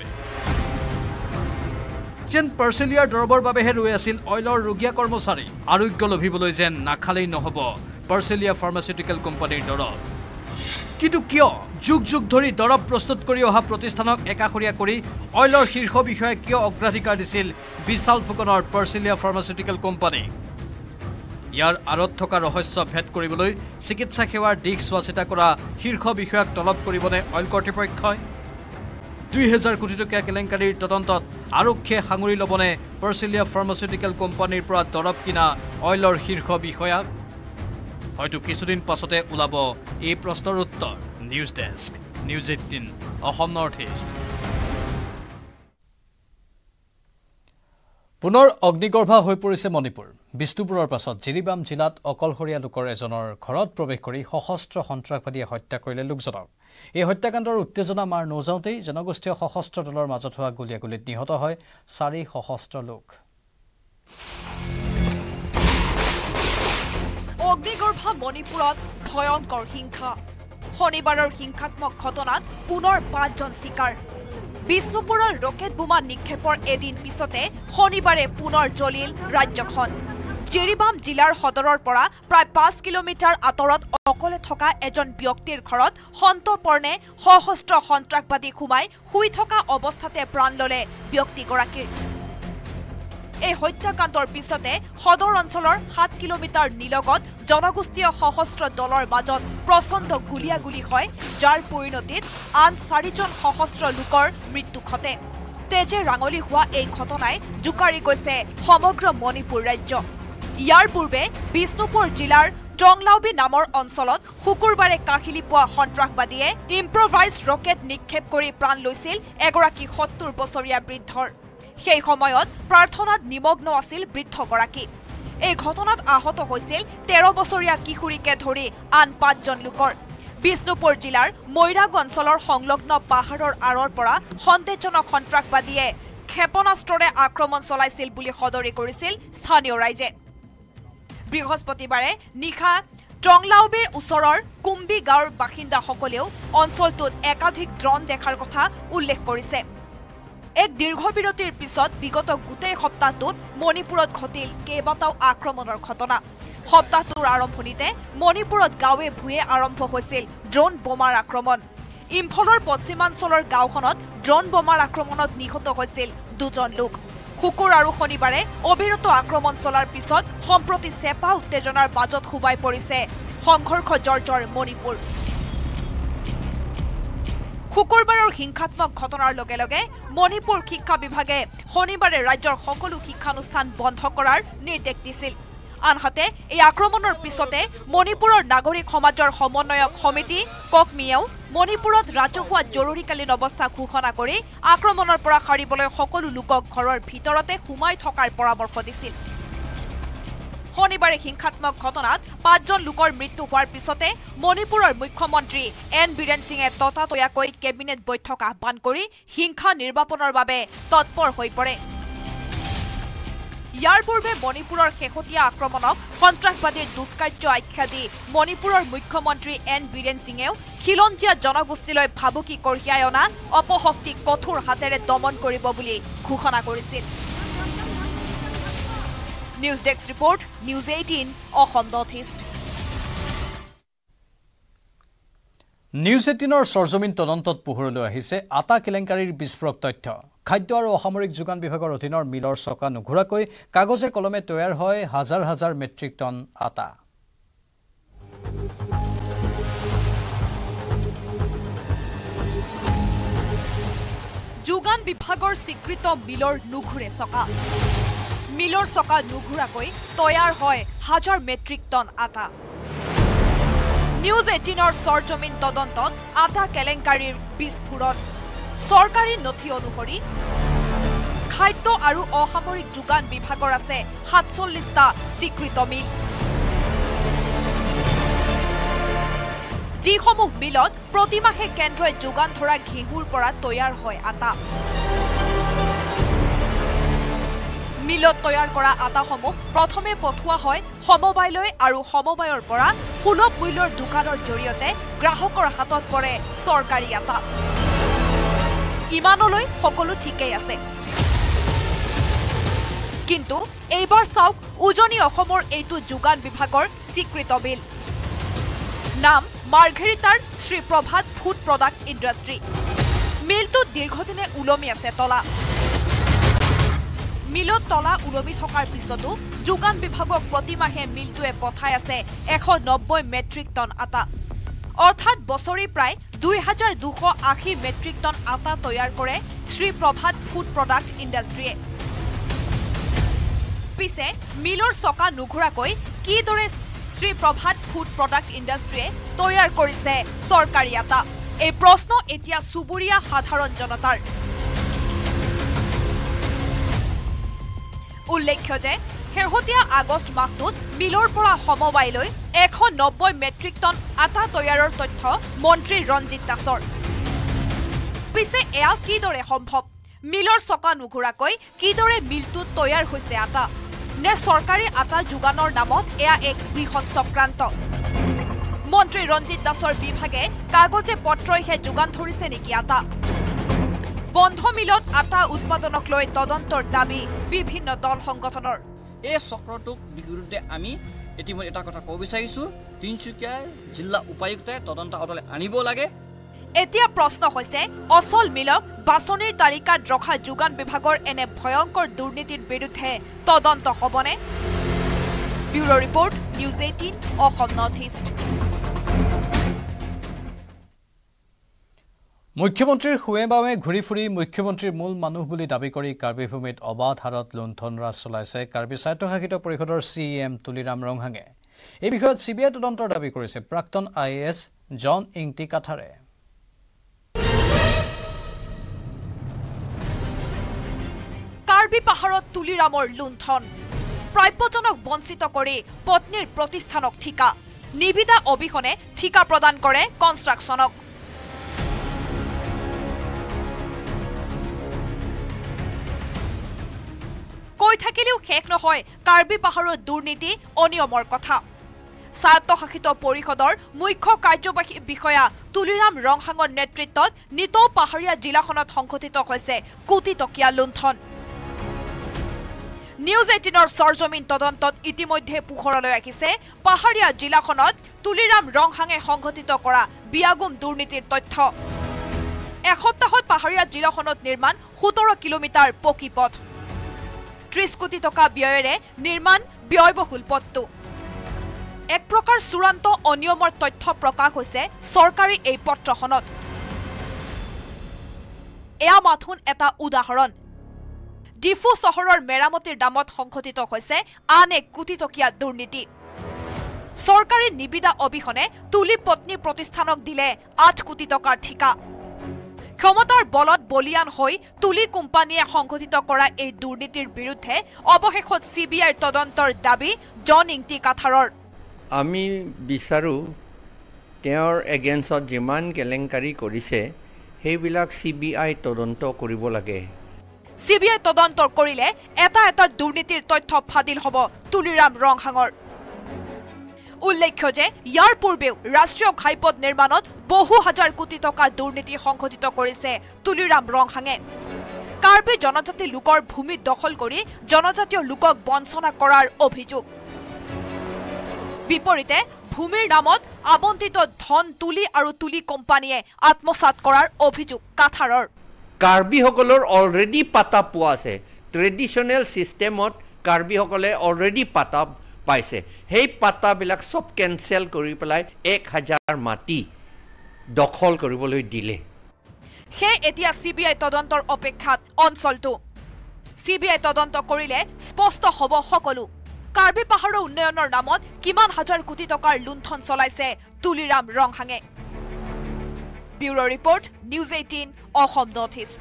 যেন পাৰ্চেলিয়াৰ দৰৱৰ বাবেহে ৰৈ আছিল অইলৰ ৰোগীয়া কৰ্মচাৰী আৰোগ্য লভিবলৈ যেন নাখালেই নহব পাৰ্চেলিয়া ফাৰ্মাচিউটিকেল কোম্পানীৰ দৰৱ কিন্তু কিয় যুগ যুগ ধৰি দৰৱ প্ৰস্তুত কৰি অহা প্ৰতিষ্ঠানক একাখৰীয়া কৰি অইলৰ শীৰ্ষ বিষয়াই কিয় অগ্ৰাধিকাৰ দিছিল বিশাল ফুকনৰ পাৰ্চেলিয়া ফাৰ্মাচিউটিকেল কোম্পানী ইয়াৰ আঁৰত থকা ৰহস্য ভেদ কৰিবলৈ চিকিৎসা সেৱাৰ দিশ চোৱাচিতা কৰা শীৰ্ষ বিষয়াক তলব কৰিবনে অইল কৰ্তৃপক্ষই 2000 কোটি টকীয়া কেলেংকাৰীৰ তদন্তত আৰক্ষীয়ে সাঙুৰি ল'বনে পাৰ্চেলিয়া ফাৰ্মাচিউটিকেল কোম্পানীৰ পৰা দৰৱ কিনা অইলৰ শীৰ্ষ বিষয়াক হয়তো কিছুদিন পাছতে ওলাব এই প্ৰশ্নৰ উত্তৰ news desk news 18 Assam north east পুনৰ অগ্নিগৰ্ভা হৈ পৰিছে মণিপুৰ বিষ্ণুপুৰৰ পাছত জিৰিবাম জিলাত অকলশৰীয়া লোকৰ এজনৰ ঘৰত প্ৰৱেশ কৰি সশস্ত্ৰ সন্ত্ৰাসবাদীয়ে হত্যা কৰিলে লোকজনক এই হত্যাকাণ্ডৰ উত্তেজনা মাৰ নজাওঁতেই জনগোষ্ঠীয় সশস্ত্ৰ দলৰ মাজত হোৱা গুলীয়াগুলীত নিহত হয় 4 সশস্ত্ৰ লোক
অগ্নিগৰ্ভা মণিপুৰত ভয়ংকৰ হিংসা শনিবাৰৰ হিংসাত্মক ঘটনাত পুনৰ 5 জন শিকাৰ বিষ্ণুপুৰৰ ৰকেট বোমা নিক্ষেপৰ এদিন পিছতে শনিবাৰে পুনৰ জ্বলিল ৰাজ্যখন জিৰিবাম জিলাৰ সদৰৰ পৰা প্ৰায় 5 কিলোমিটাৰ আঁতৰত অকলে থকা এজন ব্যক্তিৰ ঘৰত সন্তপৰ্ণে সশস্ত্ৰ সন্ত্ৰাসবাদী সোমাই শুই থকা অৱস্থাতে প্ৰাণ ললে ব্যক্তিগৰাকীৰ এই হত্যাকাণ্ডৰ পিছতে সদৰ অঞ্চলৰ 7 কিলোমিটাৰ নিলগত জনগোষ্ঠীয় সশস্ত্ৰ দলৰ মাজত প্ৰচণ্ড গুলিয়াগুলি হয় যাৰ পৰিণতিত আন 4 জন সশস্ত্ৰ লোকৰ মৃত্যু ঘটে তেজে ৰাঙলি হোৱা এই ঘটনাই জুকাৰি গৈছে সমগ্ৰ মণিপুৰ ৰাজ্য ইয়াৰ পূৰ্বে বিষ্ণুপুৰ জিলাৰ টংলাউবি নামৰ অঞ্চলত শুকুৰবাৰে কাহিলি পোৱা সন্ত্ৰাসবাদীয়ে ইম্প্ৰভাইজ ৰকেট নিক্ষেপ কৰি প্ৰাণ লৈছিল এগৰাকী 70 বছৰীয়া বৃদ্ধৰ সেই সময়ত প্ৰাৰ্থনাত নিমগ্ন আছিল বৃদ্ধগৰাকী এই ঘটনাত আহত হৈছিল 13 বছৰীয়া কিশোৰীকে ধৰি আন 5 জন লোকৰ বিষ্ণুপুৰ জিলাৰ মৈৰাগ অঞ্চলৰ সংলগ্ন পাহাৰৰ আঁৰৰ পৰা সন্দেহজনক সন্ত্ৰাসবাদীয়ে ক্ষেপণাস্ত্ৰৰে আক্ৰমণ চলাইছিল বুলি সদৰি কৰিছিল স্থানীয় ৰাইজে বৃহস্পতিবাৰে নিশা টংলাউবিৰ ওচৰৰ কুম্বি গাঁৱৰ বাসিন্দাসকলেও অঞ্চলটোত একাধিক ড্ৰোন দেখাৰ কথা উল্লেখ কৰিছে এক দীৰ্ঘ বিৰতিৰ পিছত বিগত গোটেই সপ্তাহটোত মণিপুৰত ঘটিল কেইবাটাও আক্ৰমণৰ ঘটনা সপ্তাহটোৰ আৰম্ভণিতে মণিপুৰত গাঁৱে ভূঞে আৰম্ভ হৈছিল ড্ৰোন বোমাৰ আক্ৰমণ ইম্ফলৰ পশ্চিমাঞ্চলৰ গাঁওখনত ড্ৰোন বোমাৰ আক্ৰমণত নিহত হৈছিল 2জন লোক শুকুৰ আৰু শনিবাৰে অবিৰত আক্ৰমণ চলাৰ পিছত সম্প্ৰতি চেপা উত্তেজনাৰ মাজত খুবাই পৰিছে সংঘৰ্ষ জৰ্জৰ মণিপুৰ শুকুৰবাৰৰ হিংসাত্মক ঘটনাৰ লগে লগে মণিপুৰ শিক্ষা বিভাগে শনিবাৰে ৰাজ্যৰ সকলো শিক্ষানুষ্ঠান বন্ধ কৰাৰ নিৰ্দেশ দিছিল আনহাতে এই আক্ৰমণৰ পিছতে মণিপুৰৰ নাগৰিক সমাজৰ সমন্বয়ক সমিতি ককমিয়েও মণিপুৰত ৰাজহুৱা জৰুৰীকালীন অৱস্থা ঘোষণা কৰি আক্ৰমণৰ পৰা সাৰিবলৈ সকলো লোকক ঘৰৰ ভিতৰতে সোমাই থকাৰ পৰামৰ্শ দিছিল শনিবাৰে হিংসাত্মক ঘটনাত 5জন লোকৰ মৃত্যু হোৱাৰ পিছতে মণিপুৰৰ মুখ্যমন্ত্ৰী এন বীৰেন সিঙে ততাতৈয়াকৈ কেবিনেট বৈঠক আহ্বান কৰি হিংসা নিৰ্বাপনৰ বাবে তৎপৰ হৈ পৰে ইয়াৰ পূৰ্বে মণিপুৰৰ শেহতীয়া আক্ৰমণক সন্ত্ৰাসবাদীৰ দুষ্কাৰ্য আখ্যা দি মণিপুৰৰ মুখ্যমন্ত্ৰী এন বীৰেন সিঙেও খিলঞ্জীয়া জনগোষ্ঠীলৈ ভাবুকি কঢ়িয়াই অনা অপশক্তিক কঠোৰ হাতেৰে দমন কৰিব বুলি ঘোষণা কৰিছিল news desk report news 18 Assam north east
news 18ৰ সৰজমিন তদন্তত পোহৰলৈ আহিছে আটা কেলেংকাৰীৰ বিস্ফোৰক তথ্য খাদ্য আৰু অসামৰিক যোগান বিভাগৰ অধীনৰ মিলৰ চকা নুঘুৰাকৈ কাগজে কলমে তৈয়াৰ হয় হাজাৰ হাজাৰ মেট্ৰিক টন আটা
যোগান বিভাগৰ স্বীকৃত মিলৰ নুঘুৰে চকা মিলৰ চকা নুঘুৰাকৈ তৈয়াৰ হয় হাজাৰ মেট্ৰিক টন আটা নিউজ 18ৰ সৰজমিন তদন্তত আটা কেলেংকাৰীৰ বিস্ফোৰণ চৰকাৰী নথি অনুসৰি খাদ্য আৰু অসামৰিক যোগান বিভাগৰ আছে 47টা স্বীকৃত মিল যিসমূহ মিলত প্ৰতিমাহে কেন্দ্ৰই যোগান ধৰা ঘেঁহুৰ পৰা তৈয়াৰ হয় আটা মিলত তৈয়াৰ কৰা আটাসমূহ প্ৰথমে পঠোৱা হয় সমবায়লৈ আৰু সমবায়ৰ পৰা সুলভ মূল্যৰ দোকানৰ জৰিয়তে গ্ৰাহকৰ হাতত পৰে চৰকাৰী আটা ইমানলৈ সকলো ঠিকেই আছে কিন্তু এইবাৰ চাওক উজনি অসমৰ এইটো যোগান বিভাগৰ স্বীকৃত বিল নাম মাৰ্ঘেৰিটাৰ Shri Prabhat food product industry মিলটো দীৰ্ঘদিনে উলমি আছে তলা মিলত তলা উলমি থকাৰ পিছতো যোগান বিভাগক প্ৰতিমাহে মিলটোৱে পঠাই আছে 190 মেট্ৰিক টন আটা অৰ্থাৎ বছৰি প্ৰায় 2280 মেট্ৰিক টন আটা তৈয়াৰ কৰে শ্ৰী প্ৰভাত ফুড প্ৰডাক্ট ইণ্ডাষ্ট্ৰীয়ে পিছে মিলৰ চকা নুঘুৰাকৈ কিদৰে শ্ৰী প্ৰভাত ফুড প্ৰডাক্ট ইণ্ডাষ্ট্ৰীয়ে তৈয়াৰ কৰিছে চৰকাৰী আটা এই প্ৰশ্ন এতিয়া সুবুৰীয়া সাধাৰণ জনতাৰ উল্লেখ্য যে শেহতীয়া আগষ্ট মাহটোত মিলৰ পৰা সমবায়লৈ 190 মেট্ৰিক টন আটা তৈয়াৰৰ তথ্য মন্ত্ৰী ৰঞ্জিত দাসৰ পিছে এয়া কিদৰে সম্ভৱ মিলৰ চকা নুঘুৰাকৈ কিদৰে মিলটো তৈয়াৰ হৈছে আটা নে চৰকাৰী আটা যোগানৰ নামত এয়া এক বৃহৎ চক্ৰান্ত মন্ত্ৰী ৰঞ্জিত দাসৰ বিভাগে কাগজে পত্ৰইহে যোগান ধৰিছে নেকি আটা বন্ধ মিলত আটা উৎপাদনক লৈ তদন্তৰ দাবী বিভিন্ন দল সংগঠনৰ
এই চক্ৰটোক বিৰুদ্ধে আমি ইতিমধ্যে এটা কথা ক'ব বিচাৰিছো তিনচুকীয়া জিলা উপায়ুক্তই তদন্ত আদালতলৈ আনিব লাগে
এতিয়া প্ৰশ্ন হৈছে অচল মিলক বাছনিৰ তালিকাত ৰখা যোগান বিভাগৰ এনে ভয়ংকৰ দুৰ্নীতিৰ বিৰুদ্ধে তদন্ত হ'বনে bureau report news 18 Assam north east
মুখ্যমন্ত্ৰীৰ হুৱেবাৱে ঘূৰি ফুৰি মুখ্যমন্ত্ৰীৰ মূল মানুহ বুলি দাবী কৰি কাৰ্বি ভূমিত অবাধ হাৰত লুণ্ঠন ৰাজ চলাইছে কাৰ্বি স্বায়ত্তশাসিত পৰিষদৰ CEM তুলিৰাম ৰংহাঙে এই বিষয়ত CBI তদন্তৰ দাবী কৰিছে প্ৰাক্তন IAS জন ইংটি কাঠাৰে
কাৰ্বি পাহাৰত তুলিৰামৰ লুণ্ঠন প্ৰাপ্যজনক বঞ্চিত কৰি পত্নীৰ প্ৰতিষ্ঠানক ঠিকা নিবিদা অবিহনে ঠিকা প্ৰদান কৰে কনষ্ট্ৰাকশ্যনক কৈ থাকিলেও শেষ নহয় কাৰ্বি পাহাৰৰ দুৰ্নীতি অনিয়মৰ কথা স্বায়ত্তশাসিত পৰিষদৰ মুখ্য কাৰ্যবাহী বিষয়া তুলিৰাম ৰংহাঙৰ নেতৃত্বত নিতৌ পাহাৰীয়া জিলাখনত সংঘটিত হৈছে কোটি টকীয়া লুণ্ঠন। নিউজ 18ৰ সৰজমিন তদন্তত ইতিমধ্যে পোহৰলৈ আহিছে পাহাৰীয়া জিলাখনত তুলিৰাম ৰংহাঙে সংঘটিত কৰা বিয়াগুম দুৰ্নীতিৰ তথ্য। এসপ্তাহত পাহাৰীয়া জিলাখনত নিৰ্মাণ 17 কিলোমিটাৰ পকী পথ, 30 কোটি টকা ব্যয়েৰে নিৰ্মাণ ব্যয়বহুল পথটো। এক প্ৰকাৰ চূড়ান্ত অনিয়মৰ তথ্য প্ৰকাশ হৈছে চৰকাৰী এই পত্ৰখনত। এয়া মাথোন এটা উদাহৰণ। ডিফু চহৰৰ মেৰামতিৰ দামত সংঘটিত হৈছে আন এক কোটি টকীয়া দুৰ্নীতি। চৰকাৰী নিবিদা অবিহনে তুলি পত্নী প্ৰতিষ্ঠানক দিলে 8 কোটি টকাৰ ঠিকা। ক্ষমতাৰ বলত বলিয়ান হৈ তুলি কোম্পানীয়ে সংঘটিত কৰা এই দুৰ্নীতিৰ বিৰুদ্ধে অৱশেষত CBIৰ তদন্তৰ দাবী জন ইংটি কাথাৰৰ।
আমি বিচাৰোঁ তেওঁৰ এগেইনষ্টত যিমান কেলেংকাৰী কৰিছে সেইবিলাক CBI তদন্ত কৰিব লাগে।
CBI তদন্ত কৰিলে এটা দুৰ্নীতিৰ তথ্য ফাদিল হ'ব তুলিৰাম ৰংহাঙৰ। উল্লেখ্য যে ইয়াৰ পূৰ্বেও ৰাষ্ট্ৰীয় ঘাইপথ নিৰ্মাণত বহু হাজাৰ কোটি টকা দুৰ্নীতি সংঘটিত কৰিছে তুলিৰাম ৰংহাঙে। কাৰ্বি জনজাতি লোকৰ ভূমি দখল কৰি জনজাতীয় লোকক বঞ্চনা কৰাৰ অভিযোগ। বিপৰীতে ভূমিৰ নামত আবণ্টিত ধন তুলি আৰু তুলি কোম্পানীয়ে আত্মসাত কৰাৰ অভিযোগ কাথাৰৰ।
কাৰ্বিসকলৰ অলৰেডি পাতা পোৱা আছে। ট্ৰেডিশ্যনেল ছিষ্টেমত কাৰ্বিসকলে অলৰেডি পাতা পাইছে। সেই পাতাবিলাক চব কেঞ্চেল কৰি পেলাই 1000 মাটি দখল কৰিবলৈ দিলে।
সেই এতিয়া CBI তদন্তৰ অপেক্ষাত অঞ্চলটো। CBI তদন্ত কৰিলে স্পষ্ট হ'ব সকলো। কাৰ্বি পাহাৰৰ উন্নয়নৰ নামত কিমান হাজাৰ কোটি টকাৰ লুণ্ঠন চলাইছে তুলিৰাম ৰংহাঙে। Bureau report, news 18 Assam north east.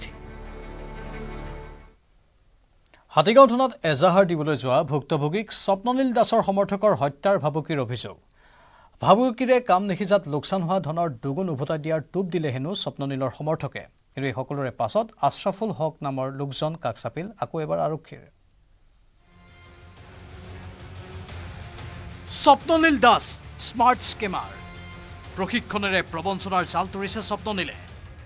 Hatigaon থানাত এজাহাৰ দিবলৈ যোৱা ভুক্তভোগীক স্বপ্ননীল দাসৰ সমৰ্থকৰ হত্যাৰ ভাবুকিৰ অভিযোগ। ভাবুকিৰে কাম নিখিজাত লোকচান হোৱা ধনৰ দুগুণ উভতাই দিয়াৰ টোপ দিলে হেনো স্বপ্ননীলৰ সমৰ্থকে। কিন্তু এই সকলোৰে পাছত আশ্ৰাফুল হক নামৰ লোকজন কাষ চাপিল আকৌ এবাৰ আৰক্ষীৰ। Swapnanil Das smart scammer. প্ৰশিক্ষণেৰে প্ৰবঞ্চনাৰ জাল তৰিছে স্বপ্ননীলে।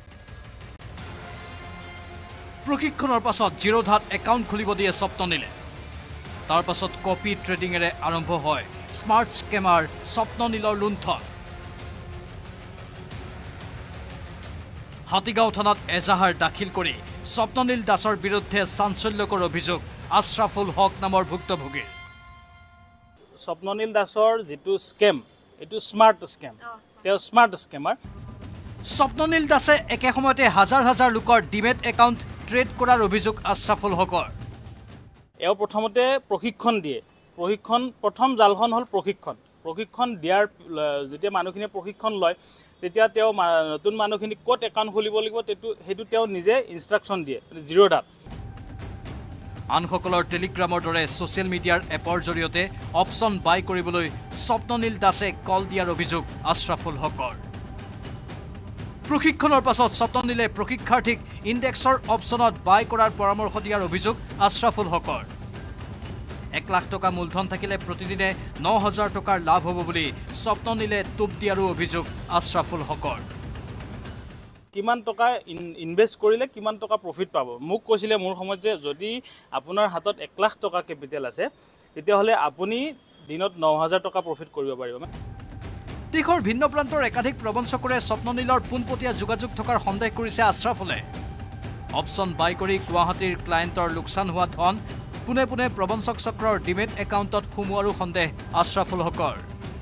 প্ৰশিক্ষণৰ পাছত জিৰোধাত একাউণ্ট খুলিব দিয়ে স্বপ্ননীলে। তাৰ পাছত কপি ট্ৰেডিঙেৰে আৰম্ভ হয় স্মাৰ্ট স্কেমাৰ স্বপ্ননীলৰ লুণ্ঠন। হাতীগাঁও থানাত এজাহাৰ দাখিল কৰি স্বপ্ননীল দাসৰ বিৰুদ্ধে চাঞ্চল্যকৰ অভিযোগ আশ্ৰাফুল হক নামৰ ভুক্তভোগীৰ।
স্বপ্ননীল দাসৰ যিটো স্কেম, এইটো স্মাৰ্ট স্কেম, তেওঁ স্মাৰ্ট স্কেমাৰ।
স্বপ্ননীল দাসে একে সময়তে হাজাৰ হাজাৰ লোকৰ ডিমেট একাউণ্ট ট্ৰেড কৰাৰ অভিযোগ আশ্ৰাফুল হকৰ।
এওঁ প্ৰথমতে প্ৰশিক্ষণ দিয়ে। প্ৰথম জালখন হ'ল প্ৰশিক্ষণ দিয়াৰ যেতিয়া মানুহখিনিয়ে প্ৰশিক্ষণ লয় তেতিয়া তেওঁ নতুন মানুহখিনিক ক'ত একাউণ্ট খুলিব লাগিব সেইটো তেওঁ নিজে ইনষ্ট্ৰাকশ্যন দিয়ে জিৰোধাত।
আনসকলৰ টেলিগ্ৰামৰ দৰে ছ'চিয়েল মিডিয়াৰ এপৰ জৰিয়তে অপশ্যন বাই কৰিবলৈ স্বপ্ননীল দাসে কল দিয়াৰ অভিযোগ আশ্ৰাফুল হকৰ। প্ৰশিক্ষণৰ পাছত স্বপ্ননীলে প্ৰশিক্ষাৰ্থীক ইণ্ডেক্সৰ অপশ্যনত বাই কৰাৰ পৰামৰ্শ দিয়াৰ অভিযোগ আশ্ৰাফুল হকৰ। 1 লাখ টকা মূলধন থাকিলে প্ৰতিদিনে 9000 টকাৰ লাভ হ'ব বুলি স্বপ্ননীলে টোপ দিয়াৰো অভিযোগ আশ্ৰাফুল হকৰ।
কিমান টকা ইনভেষ্ট কৰিলে কিমান টকা প্ৰফিট পাব মোক কৈছিলে মোৰ সময়ত যে যদি আপোনাৰ হাতত 1 লাখ টকা কেপিটেল আছে তেতিয়াহ'লে আপুনি দিনত 9000 টকা প্ৰফিট কৰিব পাৰিব।
দেশৰ ভিন্ন প্ৰান্তৰ একাধিক প্ৰবঞ্চকৰে স্বপ্ননীলৰ পোনপটীয়া যোগাযোগ থকাৰ সন্দেহ কৰিছে আশ্ৰাফুলে। অপশ্যন বাই কৰি গুৱাহাটীৰ ক্লায়েণ্টৰ লোকচান হোৱা ধন পোনে পোনে প্ৰবঞ্চক চক্ৰৰ ডিমেট একাউণ্টত সোমোৱাৰো সন্দেহ আশ্ৰাফুল হকৰ।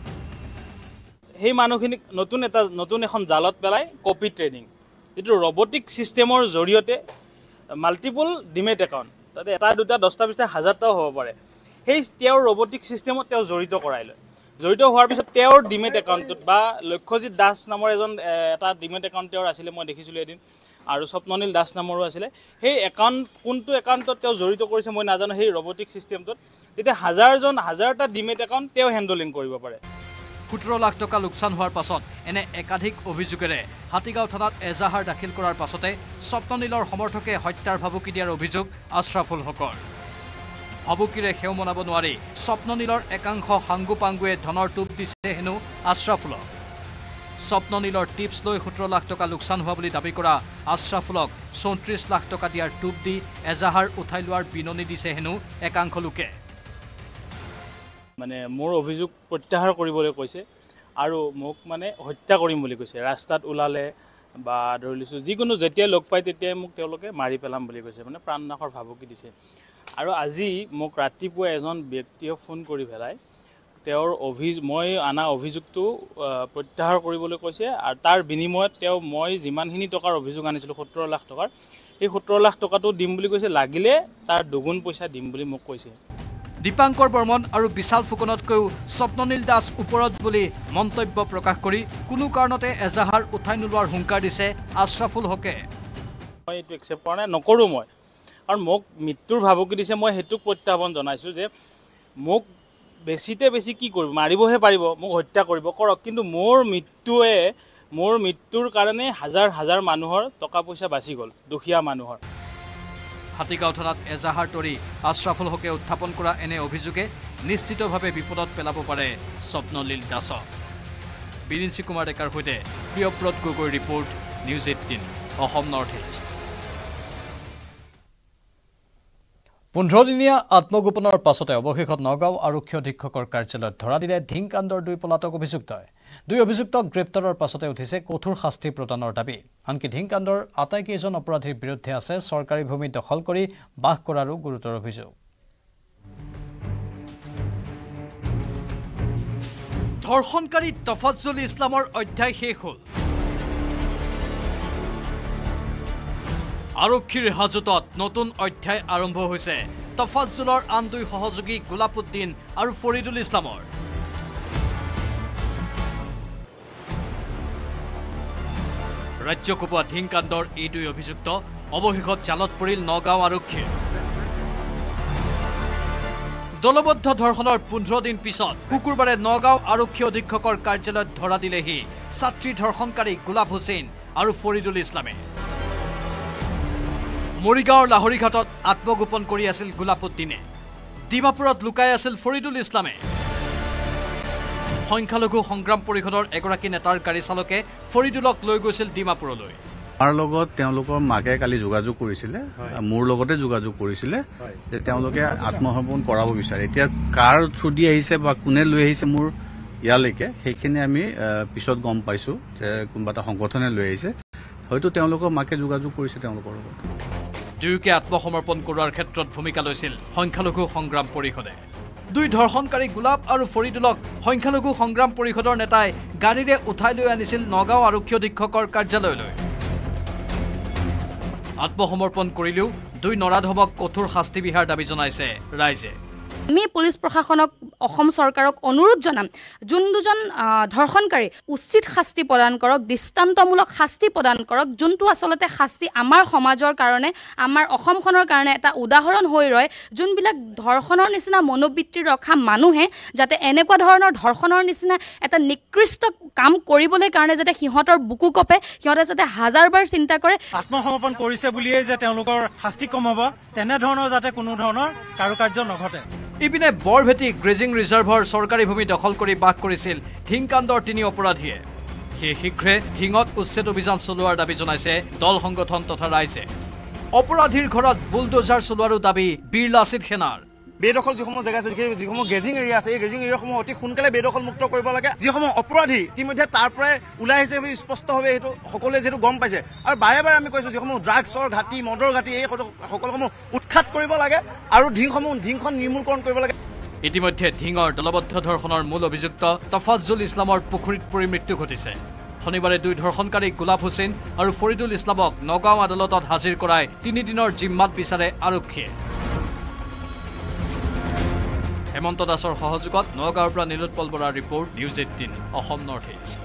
সেই মানুহখিনিক নতুন এখন জালত পেলাই কপি ট্ৰেডিং, যিটো ৰবটিক ছিষ্টেমৰ জৰিয়তে মাল্টিপল ডিমেট একাউণ্ট, তাতে 1, 2, 10টা 20টা 1000টাও হ'ব পাৰে, সেই তেওঁৰ ৰবটিক ছিষ্টেমত তেওঁ জড়িত কৰাই লয়। জড়িত হোৱাৰ পিছত তেওঁৰ ডিমেট একাউণ্টত বা লক্ষ্যজিৎ দাস নামৰ এটা ডিমেট একাউণ্ট তেওঁৰ আছিলে, মই দেখিছিলোঁ এদিন, আৰু স্বপ্ননীল দাস নামৰো আছিলে। সেই একাউণ্ট কোনটো একাউণ্টত তেওঁ জড়িত কৰিছে মই নাজানো, সেই ৰবটিক ছিষ্টেমটোত তেতিয়া 1000টা ডিমেট একাউণ্ট তেওঁ হেণ্ডলিং কৰিব পাৰে।
17 লাখ টকা লোকচান হোৱাৰ পাছত এনে একাধিক অভিযোগেৰে হাতীগাঁও থানাত এজাহাৰ দাখিল কৰাৰ পাছতে স্বপ্ননীলৰ সমৰ্থকে হত্যাৰ ভাবুকি দিয়াৰ অভিযোগ আশ্ৰাফুল হকৰ। ভাবুকিৰে সেও মনাব নোৱাৰি স্বপ্ননীলৰ একাংশ সাংগু পাংগুৱে ধনৰ টোপ দিছে হেনো আশ্ৰাফুলক স্বপ্ননীলৰ টিপছ লৈ 17 লাখ টকা লোকচান হোৱা বুলি দাবী কৰা আশ্ৰাফুলক 34 লাখ টকা দিয়াৰ টোপ দি এজাহাৰ উঠাই লোৱাৰ বিননি দিছে হেনো একাংশ লোকে
মানে মোৰ অভিযোগ প্ৰত্যাহাৰ কৰিবলৈ কৈছে আৰু মোক মানে হত্যা কৰিম বুলি কৈছে ৰাস্তাত ওলালে বা ধৰি লৈছোঁ যিকোনো যেতিয়া লগ পাই তেতিয়াই মোক তেওঁলোকে মাৰি পেলাম বুলি কৈছে মানে প্ৰাণনাশৰ ভাবুকি দিছে আৰু আজি মোক ৰাতিপুৱা এজন ব্যক্তিয়ে ফোন কৰি পেলাই তেওঁৰ মই আনা অভিযোগটো প্ৰত্যাহাৰ কৰিবলৈ কৈছে আৰু তাৰ বিনিময়ত মই যিমানখিনি টকাৰ অভিযোগ আনিছিলোঁ 17 লাখ টকাৰ এই 17 লাখ টকাটো দিম বুলি কৈছে লাগিলে তাৰ দুগুণ পইচা দিম বুলি মোক কৈছে দীপাংকৰ বৰ্মন আৰু বিশাল ফুকনতকৈও স্বপ্ননীল দাস ওপৰত বুলি মন্তব্য প্ৰকাশ কৰি কোনো কাৰণতে এজাহাৰ উঠাই নোলোৱাৰ হুংকাৰ দিছে আশ্ৰাফুল হকে মই এইটো একচেপ্ট কৰা নাই নকৰোঁ মই কাৰণ মোক মৃত্যুৰ ভাবুকি দিছে মই সেইটোক প্ৰত্যাহ্বান জনাইছোঁ যে মোক বেছিতে বেছি কি কৰিব মাৰিবহে পাৰিব মোক হত্যা কৰিব কৰক কিন্তু মোৰ মৃত্যুৰ কাৰণে হাজাৰ হাজাৰ মানুহৰ টকা পইচা বাচি গ'ল দুখীয়া মানুহৰ হাতীগাঁও থানাত এজাহাৰ তৰি আশ্ৰাফুল হকে উত্থাপন কৰা এনে অভিযোগে নিশ্চিতভাৱে বিপদত পেলাব পাৰে স্বপ্নলীল দাসক বিৰিঞ্চি কুমাৰ ডেকাৰ সৈতে প্ৰিয়ব্ৰত গগৈৰ report news 18 Assam north east 15 দিনীয়া আত্মগোপনৰ পাছতে অৱশেষত নগাঁও আৰক্ষী অধীক্ষকৰ কাৰ্যালয়ত ধৰা দিলে ধিংকাণ্ডৰ 2 পলাতক অভিযুক্তই 2 অভিযুক্তক গ্ৰেপ্তাৰৰ পাছতে উঠিছে কঠোৰ শাস্তি প্ৰদানৰ দাবী আনকি ধিংকাণ্ডৰ আটাইকেইজন অপৰাধীৰ বিৰুদ্ধে আছে চৰকাৰী ভূমি দখল কৰি বাস কৰাৰো গুৰুতৰ অভিযোগ ধৰ্ষণকাৰী তফাজ্জুল ইছলামৰ অধ্যায় শেষ হ'ল আৰক্ষীৰ হাজতত নতুন অধ্যায় আৰম্ভ হৈছে তফাজ্জুলৰ আন 2 সহযোগী গোলাপুদ্দিন আৰু ফৰিদুল ইছলামৰ ৰাজ্য কোপোৱা ধিংকাণ্ডৰ এই 2 অভিযুক্ত অৱশেষত জালত পৰিল নগাঁও আৰক্ষীৰ দলবদ্ধ ধৰ্ষণৰ 15 দিন পিছত শুকুৰবাৰে নগাঁও আৰক্ষী অধীক্ষকৰ কাৰ্যালয়ত ধৰা দিলেহি ছাত্ৰী ধৰ্ষণকাৰী গোলাপ হুছেইন আৰু ফৰিদুল ইছলামে মৰিগাঁৱৰ লাহৰীঘাটত আত্মগোপন কৰি আছিল গোলাপুদ্দিনে ডিমাপুৰত লুকাই আছিল ফৰিদুল ইছলামে সংখ্যালঘু সংগ্ৰাম পৰিষদৰ এগৰাকী নেতাৰ গাড়ী চালকে ফৰিদুলক লৈ গৈছিল ডিমাপুৰলৈ
আমাৰ লগত তেওঁলোকৰ মাকে কালি যোগাযোগ কৰিছিলে মোৰ লগতে যোগাযোগ কৰিছিলে যে তেওঁলোকে আত্মসমৰ্পণ কৰাব বিচাৰে এতিয়া কাৰ থ্ৰুদি আহিছে বা কোনে লৈ আহিছে মোৰ ইয়ালৈকে সেইখিনি আমি পিছত গম পাইছো যে কোনোবা এটা সংগঠনে লৈ আহিছে হয়তো তেওঁলোকৰ মাকে যোগাযোগ কৰিছে তেওঁলোকৰ লগত
দুয়োকে আত্মসমৰ্পণ কৰাৰ ক্ষেত্ৰত ভূমিকা লৈছিল সংখ্যালঘু সংগ্ৰাম পৰিষদে 2 ধৰ্ষণকাৰী গোলাপ আৰু ফৰিদুলক সংখ্যালঘু সংগ্ৰাম পৰিষদৰ নেতাই গাড়ীৰে উঠাই লৈ আনিছিল নগাঁও আৰক্ষী অধীক্ষকৰ কাৰ্যালয়লৈ আত্মসমৰ্পণ কৰিলেও 2 নৰাধমক কঠোৰ শাস্তি বিহাৰ দাবী জনাইছে ৰাইজে
আমি পুলিচ প্ৰশাসনক অসম চৰকাৰক অনুৰোধ জনাম যোন দুজন ধৰ্ষণকাৰী উচিত শাস্তি প্ৰদান কৰক দৃষ্টান্তমূলক শাস্তি প্ৰদান কৰক যোনটো আসলতে শাস্তি আমাৰ সমাজৰ কাৰণে আমাৰ অসমখনৰ কাৰণে এটা উদাহৰণ হৈ ৰয় যোনবিলাক ধৰ্ষণৰ নিচিনা মনোবৃত্তি ৰখা মানুহে যাতে এনেকুৱা ধৰণৰ ধৰ্ষণৰ নিচিনা এটা নিকৃষ্ট কাম কৰিবলৈ কাৰণে যাতে সিহঁতৰ বুকু কপে সিহঁতে যাতে হাজাৰবাৰ চিন্তা কৰে
আত্মসমৰ্পণ কৰিছে বুলিয়ে যে তেওঁলোকৰ শাস্তি কম হ'ব তেনে ধৰণৰ যাতে কোনো ধৰণৰ কাৰুকাৰ্য নঘটে
ইপিনে বৰভেটি গ্ৰেজিং ৰিজাৰ্ভৰ চৰকাৰী ভূমি দখল কৰি বাস কৰিছিল ধিংকাণ্ডৰ 3 অপৰাধীয়ে সেই শীঘ্ৰে ধিঙত উচ্ছেদ অভিযান চলোৱাৰ দাবী জনাইছে দল সংগঠন তথা ৰাইজে অপৰাধীৰ ঘৰত বুলডোজাৰ চলোৱাৰো দাবী বীৰ লাচিত সেনাৰ
বেদখল যিসমূহ জেগা আছে যিসমূহ গেজিং এৰিয়া আছে এই গেজিং এৰিয়াসমূহ অতি সোনকালে বেদখল মুক্ত কৰিব লাগে যিসমূহ অপৰাধী ইতিমধ্যে তাৰ পৰাই ওলাই আহিছে স্পষ্টভাৱে এইটো সকলোৱে যিটো গম পাইছে আৰু বাৰে বাৰে আমি কৈছো যিসমূহ ড্ৰাগছৰ ঘাটি মদৰ ঘাটি এই সকলোসমূহ উৎখাত কৰিব লাগে আৰু ধিংখন নিৰ্মূলকৰণ কৰিব লাগে
ইতিমধ্যে ধিঙৰ দলবদ্ধ ধৰ্ষণৰ মূল অভিযুক্ত তফাজ্জুল ইছলামৰ পুখুৰীত পৰি মৃত্যু ঘটিছে শনিবাৰে 2 ধৰ্ষণকাৰী গোলাপ হুছেইন আৰু ফৰিদুল ইছলামক নগাঁও আদালতত হাজিৰ কৰাই 3 দিনৰ জিম্মাত বিচাৰে আৰক্ষীয়ে হেমন্ত দাসৰ সহযোগত নগাঁৱৰ পৰা নীলোৎপল বৰাৰ report news 18 Assam north east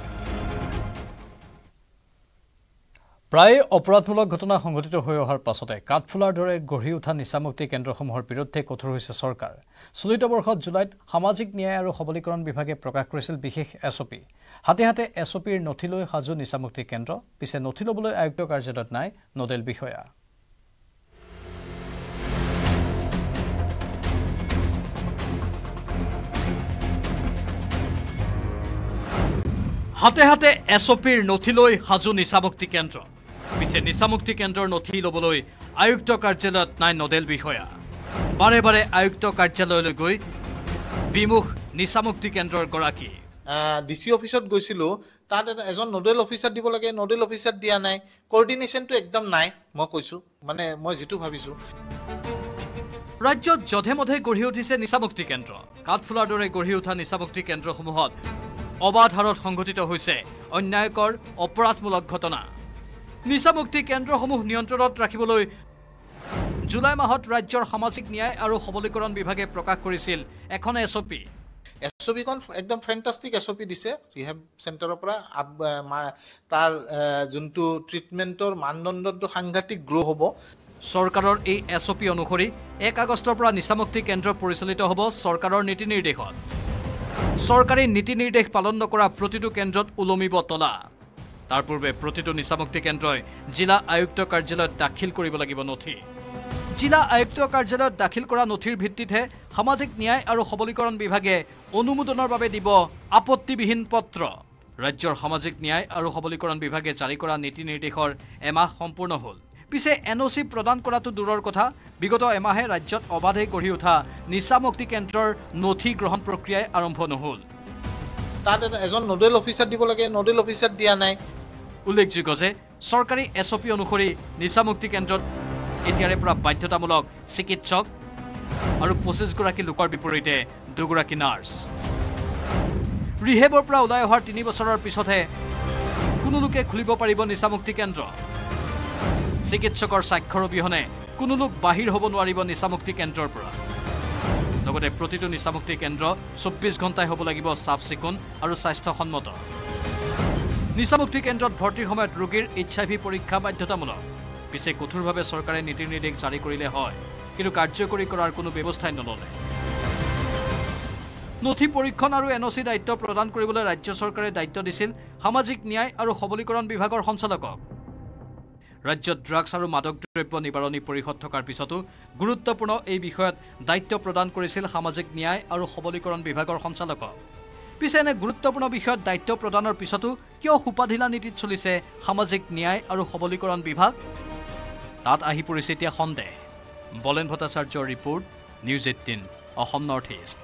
প্ৰায় অপৰাধমূলক ঘটনা সংঘটিত হৈ অহাৰ পাছতে কাঠফুলাৰ দৰে গঢ়ি উঠা নিচামুক্তি কেন্দ্ৰসমূহৰ বিৰুদ্ধে কঠোৰ হৈছে চৰকাৰ চলিত বৰ্ষত জুলাইত সামাজিক ন্যায় আৰু সবলীকৰণ বিভাগে প্ৰকাশ কৰিছিল বিশেষ এছঅপি হাতে হাতে এছঅপিৰ নথি লৈ সাজু নিচামুক্তি কেন্দ্ৰ পিছে নথি ল'বলৈ আয়ুক্ত কাৰ্যালয়ত নাই নোডেল বিষয়া হাতে হাতে এছঅপিৰ নথি লৈ সাজু নিচামুক্তি কেন্দ্ৰ পিছে নিচামুক্তি কেন্দ্ৰৰ নথি ল'বলৈ আয়ুক্ত কাৰ্যালয়ত নাই নডেল বিষয়া বাৰে বাৰে আয়ুক্ত কাৰ্যালয়লৈ গৈ বিমুখ নিচামুক্তি কেন্দ্ৰৰ গৰাকী
ডিসি অফিসত গৈছিলো তাত এজন নোডেল অফিসার দিব লাগে নোডেল অফিসার দিয়া নাই কোঅর্ডিনেশনটো একদম নাই মই কৈছো মানে মই যেটো ভাবিছো
ৰাজ্যত যধে মধে গঢ়ি উঠিছে নিচামুক্তি কেন্দ্ৰ কাঠফুলাৰ দৰে গঢ়ি উঠা নিচামুক্তি কেন্দ্ৰসমূহত অবাধ হাৰত সংঘটিত হৈছে অন্যায়কৰ অপৰাধমূলক ঘটনা নিচামুক্তি কেন্দ্ৰসমূহ নিয়ন্ত্ৰণত ৰাখিবলৈ জুলাই মাহত ৰাজ্যৰ সামাজিক ন্যায় আৰু সবলীকৰণ বিভাগে প্ৰকাশ কৰিছিল এখন এছঅপি
এছঅপিখন একদম ফ্যান্টাস্টিক এছঅপি দিছে ৰিহেব সেন্টাৰৰ পৰা তাৰ যোনটো ট্ৰিটমেন্টৰ মানদণ্ডটো সাংঘাতিক গ্ৰো হ'ব
চৰকাৰৰ এই এছঅপি অনুসৰি 1 আগষ্টৰ পৰা নিচামুক্তি কেন্দ্ৰ পৰিচালিত হ'ব চৰকাৰৰ নীতি নিৰ্দেশত চৰকাৰী নীতি নিৰ্দেশ পালন নকৰা প্ৰতিটো কেন্দ্ৰত উলমিব তলা তাৰ পূৰ্বে প্ৰতিটো নিচামুক্তি কেন্দ্ৰই জিলা আয়ুক্ত কাৰ্যালয়ত দাখিল কৰিব লাগিব নথি জিলা আয়ুক্ত কাৰ্যালয়ত দাখিল কৰা নথিৰ ভিত্তিতহে সামাজিক ন্যায় আৰু সবলীকৰণ বিভাগে অনুমোদনৰ বাবে দিব আপত্তিবিহীন পত্ৰ ৰাজ্যৰ সামাজিক ন্যায় আৰু সবলীকৰণ বিভাগে জাৰি কৰা নীতি নিৰ্দেশৰ এমাহ সম্পূৰ্ণ হ'ল পিছে এনঅচি প্ৰদান কৰাটো দূৰৰ কথা বিগত এমাহে ৰাজ্যত অবাধে গঢ়ি উঠা নিচামুক্তি কেন্দ্ৰৰ নথি গ্ৰহণ প্ৰক্ৰিয়াই আৰম্ভ নহ'ল
তাত এজন নোডেল অফিসার দিব লাগে নোডেল অফিসার দিয়া নাই
উল্লেখযোগ্য যে চৰকাৰী এছঅপি অনুসৰি নিচামুক্তি কেন্দ্ৰত এতিয়াৰে পৰা বাধ্যতামূলক চিকিৎসক আৰু 25 গৰাকী লোকৰ বিপৰীতে 2 গৰাকী নাৰ্ছ ৰিহেবৰ পৰা ওলাই অহাৰ 3 বছৰৰ পিছতহে কোনো লোকে খুলিব পাৰিব নিচামুক্তি কেন্দ্ৰ চিকিৎসকৰ স্বাক্ষৰ অবিহনে কোনো লোক বাহিৰ হ'ব নোৱাৰিব নিচামুক্তি কেন্দ্ৰৰ পৰা লগতে প্ৰতিটো নিচামুক্তি কেন্দ্ৰ 24 ঘণ্টাই হ'ব লাগিব চাফ চিকুণ আৰু স্বাস্থ্যসন্মত নিচামুক্তি কেন্দ্ৰত ভৰ্তিৰ সময়ত ৰোগীৰ HIV পৰীক্ষা বাধ্যতামূলক পিছে কঠোৰভাৱে চৰকাৰে নীতি নিৰ্দেশ জাৰি কৰিলে হয় কিন্তু কাৰ্যকৰী কৰাৰ কোনো ব্যৱস্থাই নললে নথি পৰীক্ষণ আৰু এনঅচি দায়িত্ব প্ৰদান কৰিবলৈ ৰাজ্য চৰকাৰে দায়িত্ব দিছিল সামাজিক ন্যায় আৰু সবলীকৰণ বিভাগৰ সঞ্চালকক ৰাজ্যত ড্ৰাগছ আৰু মাদক দ্ৰব্য নিবাৰণী পৰিষদ থকাৰ পিছতো গুৰুত্বপূৰ্ণ এই বিষয়ত দায়িত্ব প্ৰদান কৰিছিল সামাজিক ন্যায় আৰু সবলীকৰণ বিভাগৰ সঞ্চালকক পিছে এনে গুৰুত্বপূৰ্ণ বিষয়ত দায়িত্ব প্ৰদানৰ পিছতো কিয় সুপাধিলা নীতিত চলিছে সামাজিক ন্যায় আৰু সবলীকৰণ বিভাগ তাত আহি পৰিছে এতিয়া সন্দেহ বলেন ভট্টাচাৰ্যৰ report news 18 Assam north east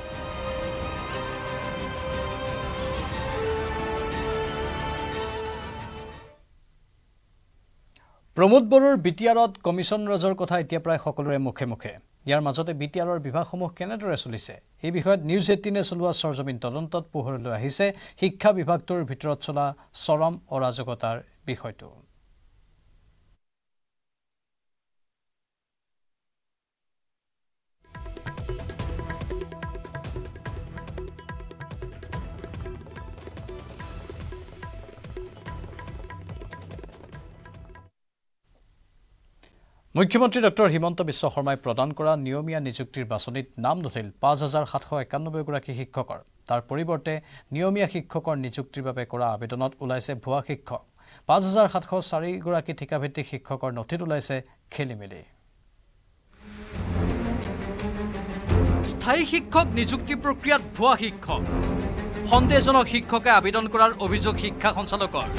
Pramod বড়োৰ বিটিআৰত কমিছন ৰাজৰ কথা এতিয়া প্ৰায় সকলোৰে মুখে মুখে ইয়াৰ মাজতে বিটিআৰৰ বিভাগসমূহ কেনেদৰে চলিছে এই বিষয়ত নিউজ 18 চলোৱা সৰজমিন তদন্তত পোহৰলৈ আহিছে শিক্ষা বিভাগটোৰ ভিতৰত চলা চৰম অৰাজকতাৰ বিষয়টো মুখ্যমন্ত্ৰী ডক্টৰ হিমন্ত বিশ্ব শৰ্মাই প্ৰদান কৰা নিয়মীয়া নিযুক্তিৰ বাছনিত নাম নথিল 5791 গৰাকী শিক্ষকৰ তাৰ পৰিৱৰ্তে নিয়মীয়া শিক্ষকৰ নিযুক্তিৰ বাবে কৰা আবেদনত ওলাইছে ভুৱা শিক্ষক 5704 গৰাকী ঠিকাভিত্তিক শিক্ষকৰ নথিত ওলাইছে খেলিমেলি স্থায়ী শিক্ষক নিযুক্তি প্ৰক্ৰিয়াত ভুৱা শিক্ষক সন্দেহজনক শিক্ষকে আবেদন কৰাৰ অভিযোগ শিক্ষা সঞ্চালকৰ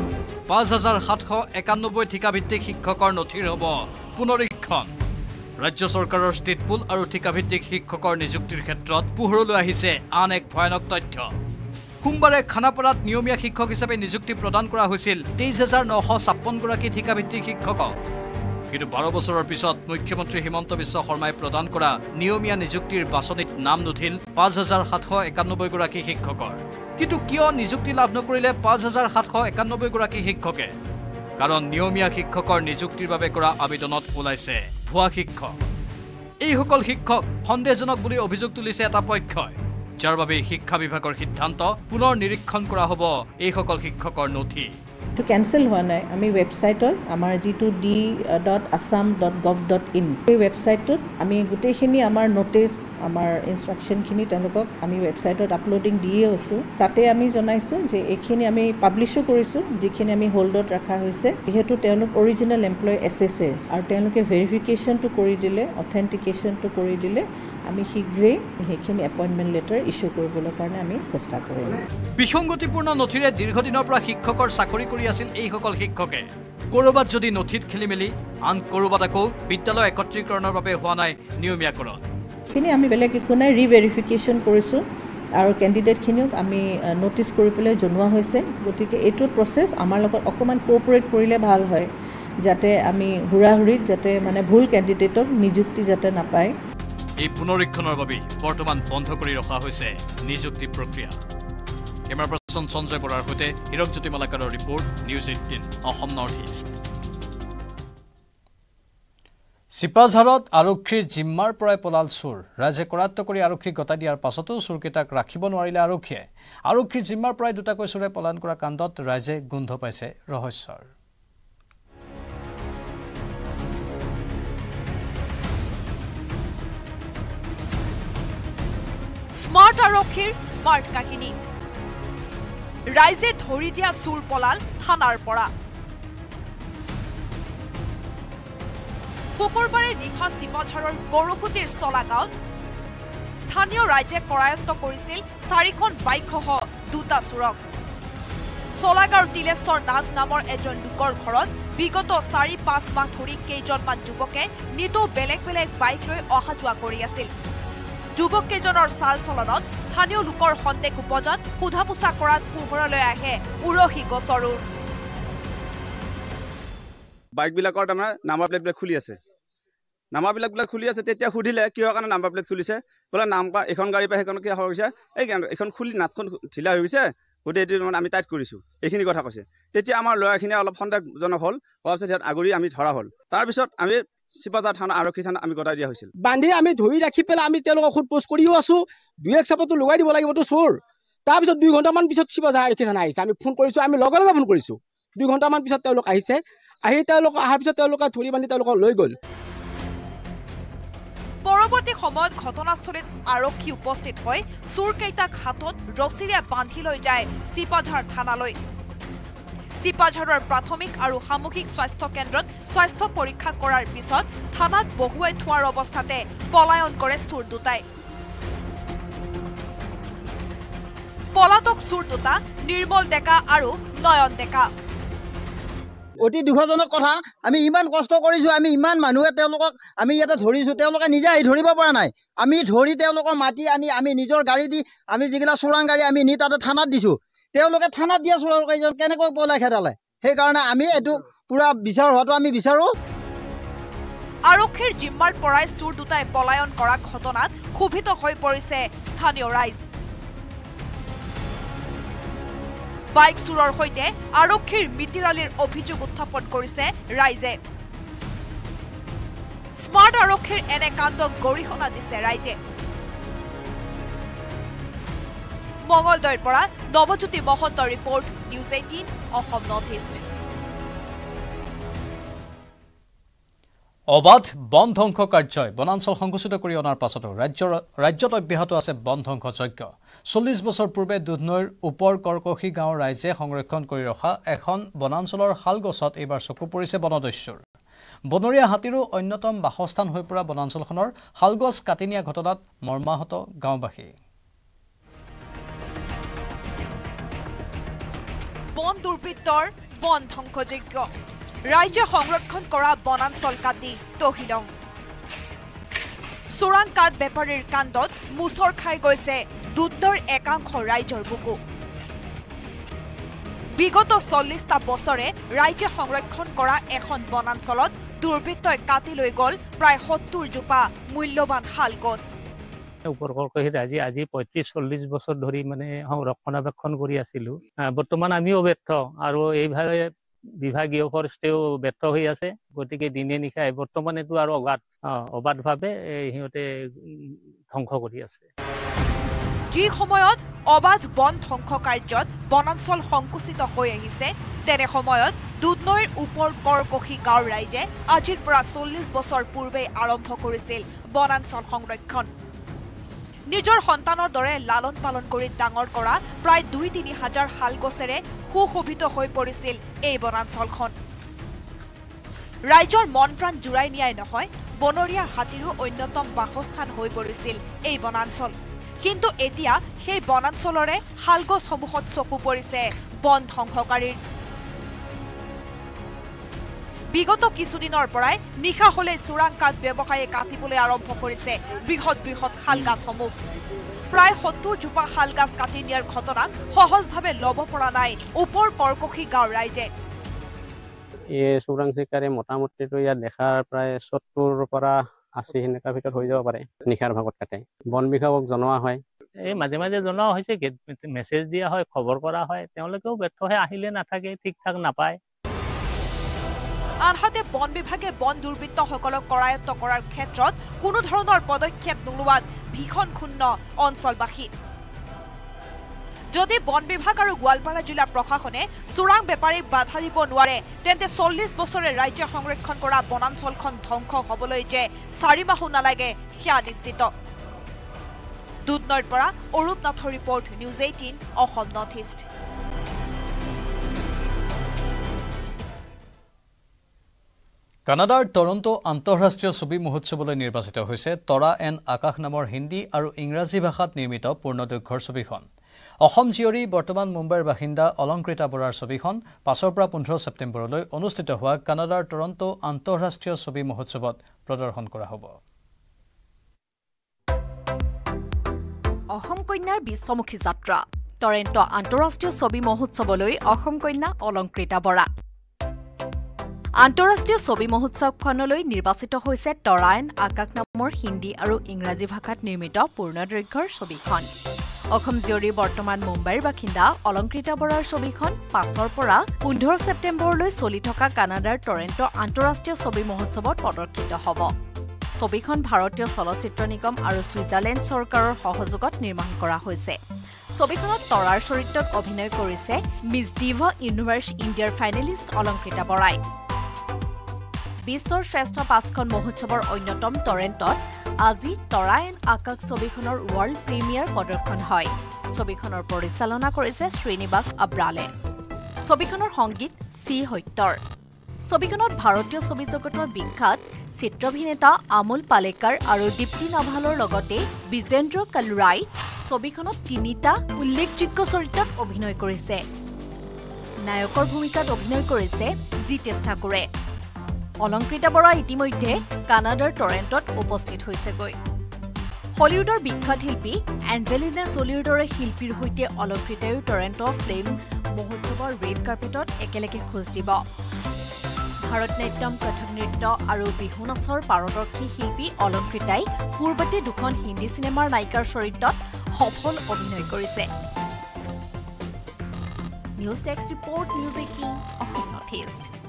5791 ঠিকাভিত্তিক শিক্ষকৰ নথিৰ হ'ব পুনৰীক্ষণ ৰাজ্য চৰকাৰৰ ষ্টেট পুল আৰু ঠিকাভিত্তিক শিক্ষকৰ নিযুক্তিৰ ক্ষেত্ৰত পোহৰলৈ আহিছে আন এক ভয়ানক তথ্য সোমবাৰে খানাপাৰাত নিয়মীয়া শিক্ষক হিচাপে নিযুক্তি প্ৰদান কৰা হৈছিল 23956 গৰাকী ঠিকাভিত্তিক শিক্ষকক কিন্তু 12 বছৰৰ পিছত মুখ্যমন্ত্ৰী হিমন্ত বিশ্ব শৰ্মাই প্ৰদান কৰা নিয়মীয়া নিযুক্তিৰ বাছনিত নাম নথিল 5791 গৰাকী শিক্ষকৰ কিন্তু কিয় নিযুক্তি লাভ নকৰিলে 5791 গৰাকী শিক্ষকে কাৰণ নিয়মীয়া শিক্ষকৰ নিযুক্তিৰ বাবে কৰা আবেদনত ওলাইছে ভুৱা শিক্ষক এইসকল শিক্ষক সন্দেহজনক বুলি অভিযোগ তুলিছে এটা পক্ষই যাৰ বাবে শিক্ষা বিভাগৰ সিদ্ধান্ত পুনৰ নিৰীক্ষণ কৰা হ'ব এইসকল শিক্ষকৰ নথি
to cancel হোৱা নাই আমি ওয়েবসাইটত আমাৰ জিটো d.assam.gov.in এই ওয়েবসাইটত আমি গুটেখিনি আমাৰ নোটিস আমাৰ ইনস্ট্ৰাকশনখিনি তেওঁলোকক আমি ওয়েবসাইটত আপলোডিং দিয়ে আছো তাতে আমি জনাইছো যে এইখিনি আমি পাবলিশো কৰিছো যিখিনি আমি হোল্ডত ৰাখা হৈছে যেহেতু তেওঁলোক অৰিজিনাল এমপ্লয় এসএসএস আৰু তেওঁলোকে ভেৰিফিকেশনটো কৰি দিলে অথেন্টিকেশনটো কৰি দিলে আমি শীঘ্ৰেই সেইখিনি এপইণ্টমেণ্ট লেটাৰ ইছ্যু কৰিবলৈ কাৰণে আমি চেষ্টা কৰিম।
বিসংগতিপূৰ্ণ নথিৰে দীৰ্ঘদিনৰ পৰা শিক্ষকৰ চাকৰি কৰি আছিল এইসকল শিক্ষকে। ক'ৰবাত যদি নথিত খেলি মেলি, আন ক'ৰবাত আকৌ বিদ্যালয় একত্ৰীকৰণৰ বাবে হোৱা নাই নিয়মীয়াকৰণ।
সেইখিনি আমি বেলেগ একো নাই, ৰিভেৰিফিকেশ্যন কৰিছোঁ আৰু কেণ্ডিডেটখিনিক আমি ন'টিছ কৰি পেলাই জনোৱা হৈছে। গতিকে এইটো প্ৰচেছ আমাৰ লগত অকণমান কোঅপাৰেট কৰিলে ভাল হয়, যাতে আমি হুৰাহুৰিত যাতে মানে ভুল কেণ্ডিডেটক নিযুক্তি যাতে নাপায়।
এই পুনৰীক্ষণৰ বাবে বৰ্তমান বন্ধ কৰি ৰখা হৈছে নিযুক্তি প্ৰক্ৰিয়া। কেমেৰা পাৰ্চন সঞ্জয় বৰাৰ সৈতে হীৰকজ্যোতি মালাকাৰৰ report, news 18 Assam north east. চিপাঝাৰত আৰক্ষীৰ জিম্মাৰ পৰাই পলাল চোৰ। ৰাইজে কৰায়ত্ব কৰি আৰক্ষীক গতাই দিয়াৰ পাছতো চোৰকেইটাক ৰাখিব নোৱাৰিলে আৰক্ষীয়ে। আৰক্ষীৰ জিম্মাৰ পৰাই দুটাকৈ চোৰে পলায়ন কৰা কাণ্ডত ৰাইজে গোন্ধ পাইছে ৰহস্যৰ।
স্মাৰ্ট আৰক্ষীৰ স্মাৰ্ট কাহিনী। ৰাইজে ধৰি দিয়া চোৰ পলাল থানাৰ পৰা। শুকুৰবাৰে নিশা চিপাঝাৰৰ গৰুখুটিৰ চলা গাঁৱত স্থানীয় ৰাইজে কৰায়ত্ব কৰিছিল 4খন বাইকসহ দুটা চোৰক। চলাগাঁৱৰ তিলেশ্বৰ নাথ নামৰ এজন লোকৰ ঘৰত বিগত 4-5 মাহ ধৰি কেইজনমান যুৱকে নিতৌ বেলেগ বেলেগ বাইক লৈ অহা যোৱা কৰি আছিল। যুৱককেইজনৰ চাল চলনত স্থানীয় লোকৰ সন্দেহ উপজাত সোধা পোছা কৰাত পোহৰলৈ আহে উৰহী গছৰো।
বাইকবিলাকৰ তাৰমানে নাম্বাৰ প্লেটবিলাক খুলি আছে। নাম্বাৰ প্লেটবিলাক খুলি আছে, তেতিয়া সুধিলে কিহৰ কাৰণে নাম্বাৰ প্লেট খুলিছে। বোলে এখন গাড়ীৰ পৰা সেইখন কি হৈছে, এইখন খুলি নাটখন ঢিলা হৈ গৈছে, গোটেই এইটো মানে আমি টাইট কৰিছোঁ, এইখিনি কথা কৈছে। তেতিয়া আমাৰ ল'ৰাখিনিয়ে অলপ সন্দেহজনক হ'ল, হোৱাৰ পিছত ইয়াত আগৰি আমি ধৰা হ'ল। তাৰপিছত আমি চিপাঝাৰ থানা আৰক্ষী থানা আমি গতাই দিয়া হৈছিল।
বান্ধি আমি ধৰি ৰাখি পেলাই আমি তেওঁলোকক সোধপোছ কৰিও আছোঁ। 2-1 চাপতো লগাই দিব লাগিবতো চোৰ। তাৰপিছত 2 ঘণ্টামান পিছত চিপাঝাৰ আৰক্ষী থানা আহিছে। আমি ফোন কৰিছোঁ, আমি লগে লগে ফোন কৰিছোঁ। 2 ঘণ্টামান পিছত তেওঁলোক আহিছে। তেওঁলোক অহাৰ পিছত তেওঁলোকে ধৰি বান্ধি তেওঁলোকক লৈ গ'ল।
পৰৱৰ্তী সময়ত ঘটনাস্থলীত আৰক্ষী উপস্থিত হৈ চোৰকেইটাক হাতত ৰছীৰে বান্ধি লৈ যায় চিপাঝাৰ থানালৈ। চিপাঝাৰৰ প্ৰাথমিক আৰু সামূহিক স্বাস্থ্য কেন্দ্ৰত স্বাস্থ্য পৰীক্ষা কৰাৰ পিছত থানাত বহুৱাই থোৱাৰ অৱস্থাতে পলায়ন কৰে চোৰ দুটাই। পলাতক চোৰ দুটা নিৰ্মল ডেকা আৰু নয়ন ডেকা।
অতি দুখজনক কথা, আমি ইমান কষ্ট কৰিছোঁ, আমি ইমান মানুহে তেওঁলোকক আমি ইয়াতে ধৰিছোঁ, তেওঁলোকে নিজে আহি ধৰিব পৰা নাই। আমি ধৰি তেওঁলোকক মাতি আনি আমি নিজৰ গাড়ী দি আমি যিগিলা চোৰাং গাড়ী আমি নি তাতে থানাত দিছোঁ। তেওঁলোকে থানাত দিয়া চোৰৰ কেইজন কেনেকৈ পলাই খেদালে, সেইকাৰণে আমি এইটো পুৰা বিচাৰ হোৱাটো আমি বিচাৰোঁ।
আৰক্ষীৰ জিম্মাৰ পৰাই চোৰ দুটাই পলায়ন কৰা ঘটনাত ক্ষোভিত হৈ পৰিছে স্থানীয় ৰাইজ। বাইক চোৰৰ সৈতে আৰক্ষীৰ মিতিৰালিৰ অভিযোগ উত্থাপন কৰিছে ৰাইজে। স্মাৰ্ট আৰক্ষীৰ এনে কাণ্ডক গৰিহণা দিছে ৰাইজে। মঙলদৈৰ পৰা নৱজ্যোতি মহন্তৰ report, news 18 Assam north east.
অবাধ বন ধ্বংস কাৰ্যই বনাঞ্চল সংকুচিত কৰি অনাৰ পাছতো ৰাজ্যত অব্যাহত আছে বন ধ্বংস যজ্ঞ। 40 বছৰ পূৰ্বে দুধনৈৰ ওপৰ কৰকশী গাঁৱৰ ৰাইজে সংৰক্ষণ কৰি ৰখা এখন বনাঞ্চলৰ শালগছত এইবাৰ চকু পৰিছে বনদস্যুৰ। বনৰীয়া হাতীৰো অন্যতম বাসস্থান হৈ পৰা বনাঞ্চলখনৰ শালগছ কাটি নিয়া ঘটনাত মৰ্মাহত গাঁওবাসী।
বন দুৰ্বৃত্তৰ বন ধ্বংসযজ্ঞ। ৰাজ্যে সংৰক্ষণ কৰা বনাঞ্চল কাটি তহিলং। চোৰাং কাঠ বেপাৰীৰ কাণ্ডত মুচৰ খাই গৈছে দুধনৈৰ একাংশ ৰাইজৰ বুকু। বিগত 40টা বছৰে ৰাজ্যে সংৰক্ষণ কৰা এখন বনাঞ্চলত দুৰ্বৃত্তই কাটি লৈ গ'ল প্ৰায় 70 জোপা মূল্যৱান শাল গছ।
ওপৰ কৰকশীত আজি 35-40 বছৰ ধৰি মানে ৰক্ষণাবেক্ষণ কৰি আছিলোঁ। বৰ্তমান আমিও ব্যৰ্থ আৰু এইভাবে বিভাগীয় ফৰেষ্টেও ব্যৰ্থ হৈ আছে। গতিকে দিনে নিশাই বৰ্তমানেতো আৰু অবাধভাৱে সিহঁতে ধ্বংস কৰি আছে।
যি সময়ত অবাধ বন ধ্বংস কাৰ্যত বনাঞ্চল সংকুচিত হৈ আহিছে, তেনে সময়ত দুধনৈৰ ওপৰ কৰকশী গাঁৱৰ ৰাইজে আজিৰ পৰা 40 বছৰ পূৰ্বে আৰম্ভ কৰিছিল বনাঞ্চল সংৰক্ষণ। নিজৰ সন্তানৰ দৰে লালন পালন কৰি ডাঙৰ কৰা প্ৰায় 2-3 হাজাৰ শাল গছেৰে সুশোভিত হৈ পৰিছিল এই বনাঞ্চলখন। ৰাইজৰ মন প্ৰাণ জোৰাই নিয়াই নহয়, বনৰীয়া হাতীৰো অন্যতম বাসস্থান হৈ পৰিছিল এই বনাঞ্চল কিন্তু এতিয়া সেই বনাঞ্চলৰে শালগছসমূহত চকু পৰিছে বন ধ্বংসকাৰীৰ বিগত কিছুদিনৰ পৰাই নিশা হলে চোৰাং কাঠ ব্যৱসায়ী কাটিবলৈ আৰম্ভ কৰিছে বৃহৎ বৃহৎ শালগাছসমূহ প্ৰায় 70 জোপা শালগাছ কাটি নিয়াৰ ঘটনাত সহজভাৱে ল'ব পৰা নাই ওপৰ কৰকখি গাঁৱৰ ৰাইজে
এই চোৰাং চিকাৰী মোটামুটিটো ইয়াত দেখাৰ প্ৰায় 70 পৰা 80 সেনেকা ভিতৰত হৈ যাব পাৰে নিশাৰ ভাগত কাটে বন বিভাগক জনোৱা হয়
এই মাজে মাজে জনোৱা হৈছে মেছেজ দিয়া হয় খবৰ কৰা হয় তেওঁলোকেও ব্যৰ্থ হৈ আহিলে নাথাকে ঠিক ঠাক নাপায়
আনহাতে বন বিভাগে বন দুৰ্বৃত্তসকলক কৰায়ত্ব কৰাৰ ক্ষেত্ৰত কোনো ধৰণৰ পদক্ষেপ নোলোৱাত ভীষণ ক্ষুণ্ণ অঞ্চলবাসী যদি বন বিভাগ আৰু গোৱালপাৰা জিলা প্ৰশাসনে চোৰাং বেপাৰীক বাধা দিব নোৱাৰে তেন্তে 40 বছৰে ৰাজ্য সংৰক্ষণ কৰা বনাঞ্চলখন ধ্বংস হ'বলৈ যে 4 মাহো নালাগে সেয়া নিশ্চিত দুধনৈৰ পৰা অৰূপ নাথৰ report news 18 Assam north east
কানাডাৰ টৰন্টো আন্তঃৰাষ্ট্ৰীয় ছবি মহোৎসৱলৈ নিৰ্বাচিত হৈছে তৰা এণ্ড আকাশ নামৰ হিন্দী আৰু ইংৰাজী ভাষাত নিৰ্মিত পূৰ্ণদৈৰ্ঘ্যৰ ছবিখন অসম জীয়ৰী বৰ্তমান মুম্বাইৰ বাসিন্দা অলংকৃতা বৰাৰ ছবিখন 5 পৰা 15 ছেপ্টেম্বৰলৈ অনুষ্ঠিত হোৱা কানাডাৰ টৰন্টো আন্তঃৰাষ্ট্ৰীয় ছবি মহোৎসৱত প্ৰদৰ্শন কৰা হ'ব
অসম কন্যাৰ বিশ্বমুখী যাত্ৰা টৰন্টো আন্তঃৰাষ্ট্ৰীয় ছবি মহোৎসৱলৈ অসম কন্যা অলংকৃতা বৰা আন্তঃৰাষ্ট্ৰীয় ছবি মহোৎসৱখনলৈ নিৰ্বাচিত হৈছে তৰা এণ্ড আকাশ নামৰ হিন্দী আৰু ইংৰাজী ভাষাত নিৰ্মিত পূৰ্ণদৈৰ্ঘ্যৰ ছবিখন অসম জীয়ৰী বৰ্তমান মুম্বাইৰ বাসিন্দা অলংকৃতা বৰাৰ ছবিখন 5 পৰা 15 ছেপ্টেম্বৰলৈ চলি থকা কানাডাৰ টৰন্টো আন্তঃৰাষ্ট্ৰীয় ছবি মহোৎসৱত প্ৰদৰ্শিত হ'ব ছবিখন ভাৰতীয় চলচ্চিত্ৰ নিগম আৰু ছুইজাৰলেণ্ড চৰকাৰৰ সহযোগত নিৰ্মাণ কৰা হৈছে ছবিখনত তৰাৰ চৰিত্ৰত অভিনয় কৰিছে মিছ ডিভা ইউনিভাৰ্ছ ইণ্ডিয়াৰ ফাইনেলিষ্ট অলংকৃতা বৰাই বিশ্বৰ শ্ৰেষ্ঠ 5খন মহোৎসৱৰ অন্যতম টৰন্টোত আজি তৰা এণ্ড আকাশ ছবিখনৰ ৱৰ্ল্ড প্ৰিমিয়াৰ প্ৰদৰ্শন হয় ছবিখনৰ পৰিচালনা কৰিছে শ্ৰীনিবাস আব্ৰালে ছবিখনৰ সংগীত চি সত্যৰ ছবিখনত ভাৰতীয় ছবি জগতৰ বিখ্যাত চিত্ৰাভিনেতা আমোল পালেকাৰ আৰু দীপ্তি নাভালৰ লগতে বিজেন্দ্ৰ কালৰাই ছবিখনত 3টা উল্লেখযোগ্য চৰিত্ৰত অভিনয় কৰিছে নায়কৰ ভূমিকাত অভিনয় কৰিছে জিতেশ ঠাকুৰে অলংকৃতা বৰা ইতিমধ্যে কানাডাৰ টৰন্টোত উপস্থিত হৈছেগৈ হলিউডৰ বিখ্যাত শিল্পী এঞ্জেলিনা জলিৰ দৰে শিল্পীৰ সৈতে অলংকৃতায়ো টৰন্টো ফিল্ম মহোৎসৱৰ ৰেড কাৰ্পেটত একেলগে খোজ দিব ভাৰতনাট্যম কথক নৃত্য আৰু বিহু নাচৰ পাৰদৰ্শী শিল্পী অলংকৃতাই পূৰ্বতে 2খন হিন্দী চিনেমাৰ নায়িকাৰ চৰিত্ৰত সফল অভিনয় কৰিছে নিউজ টেক্স report news 18 Assam north east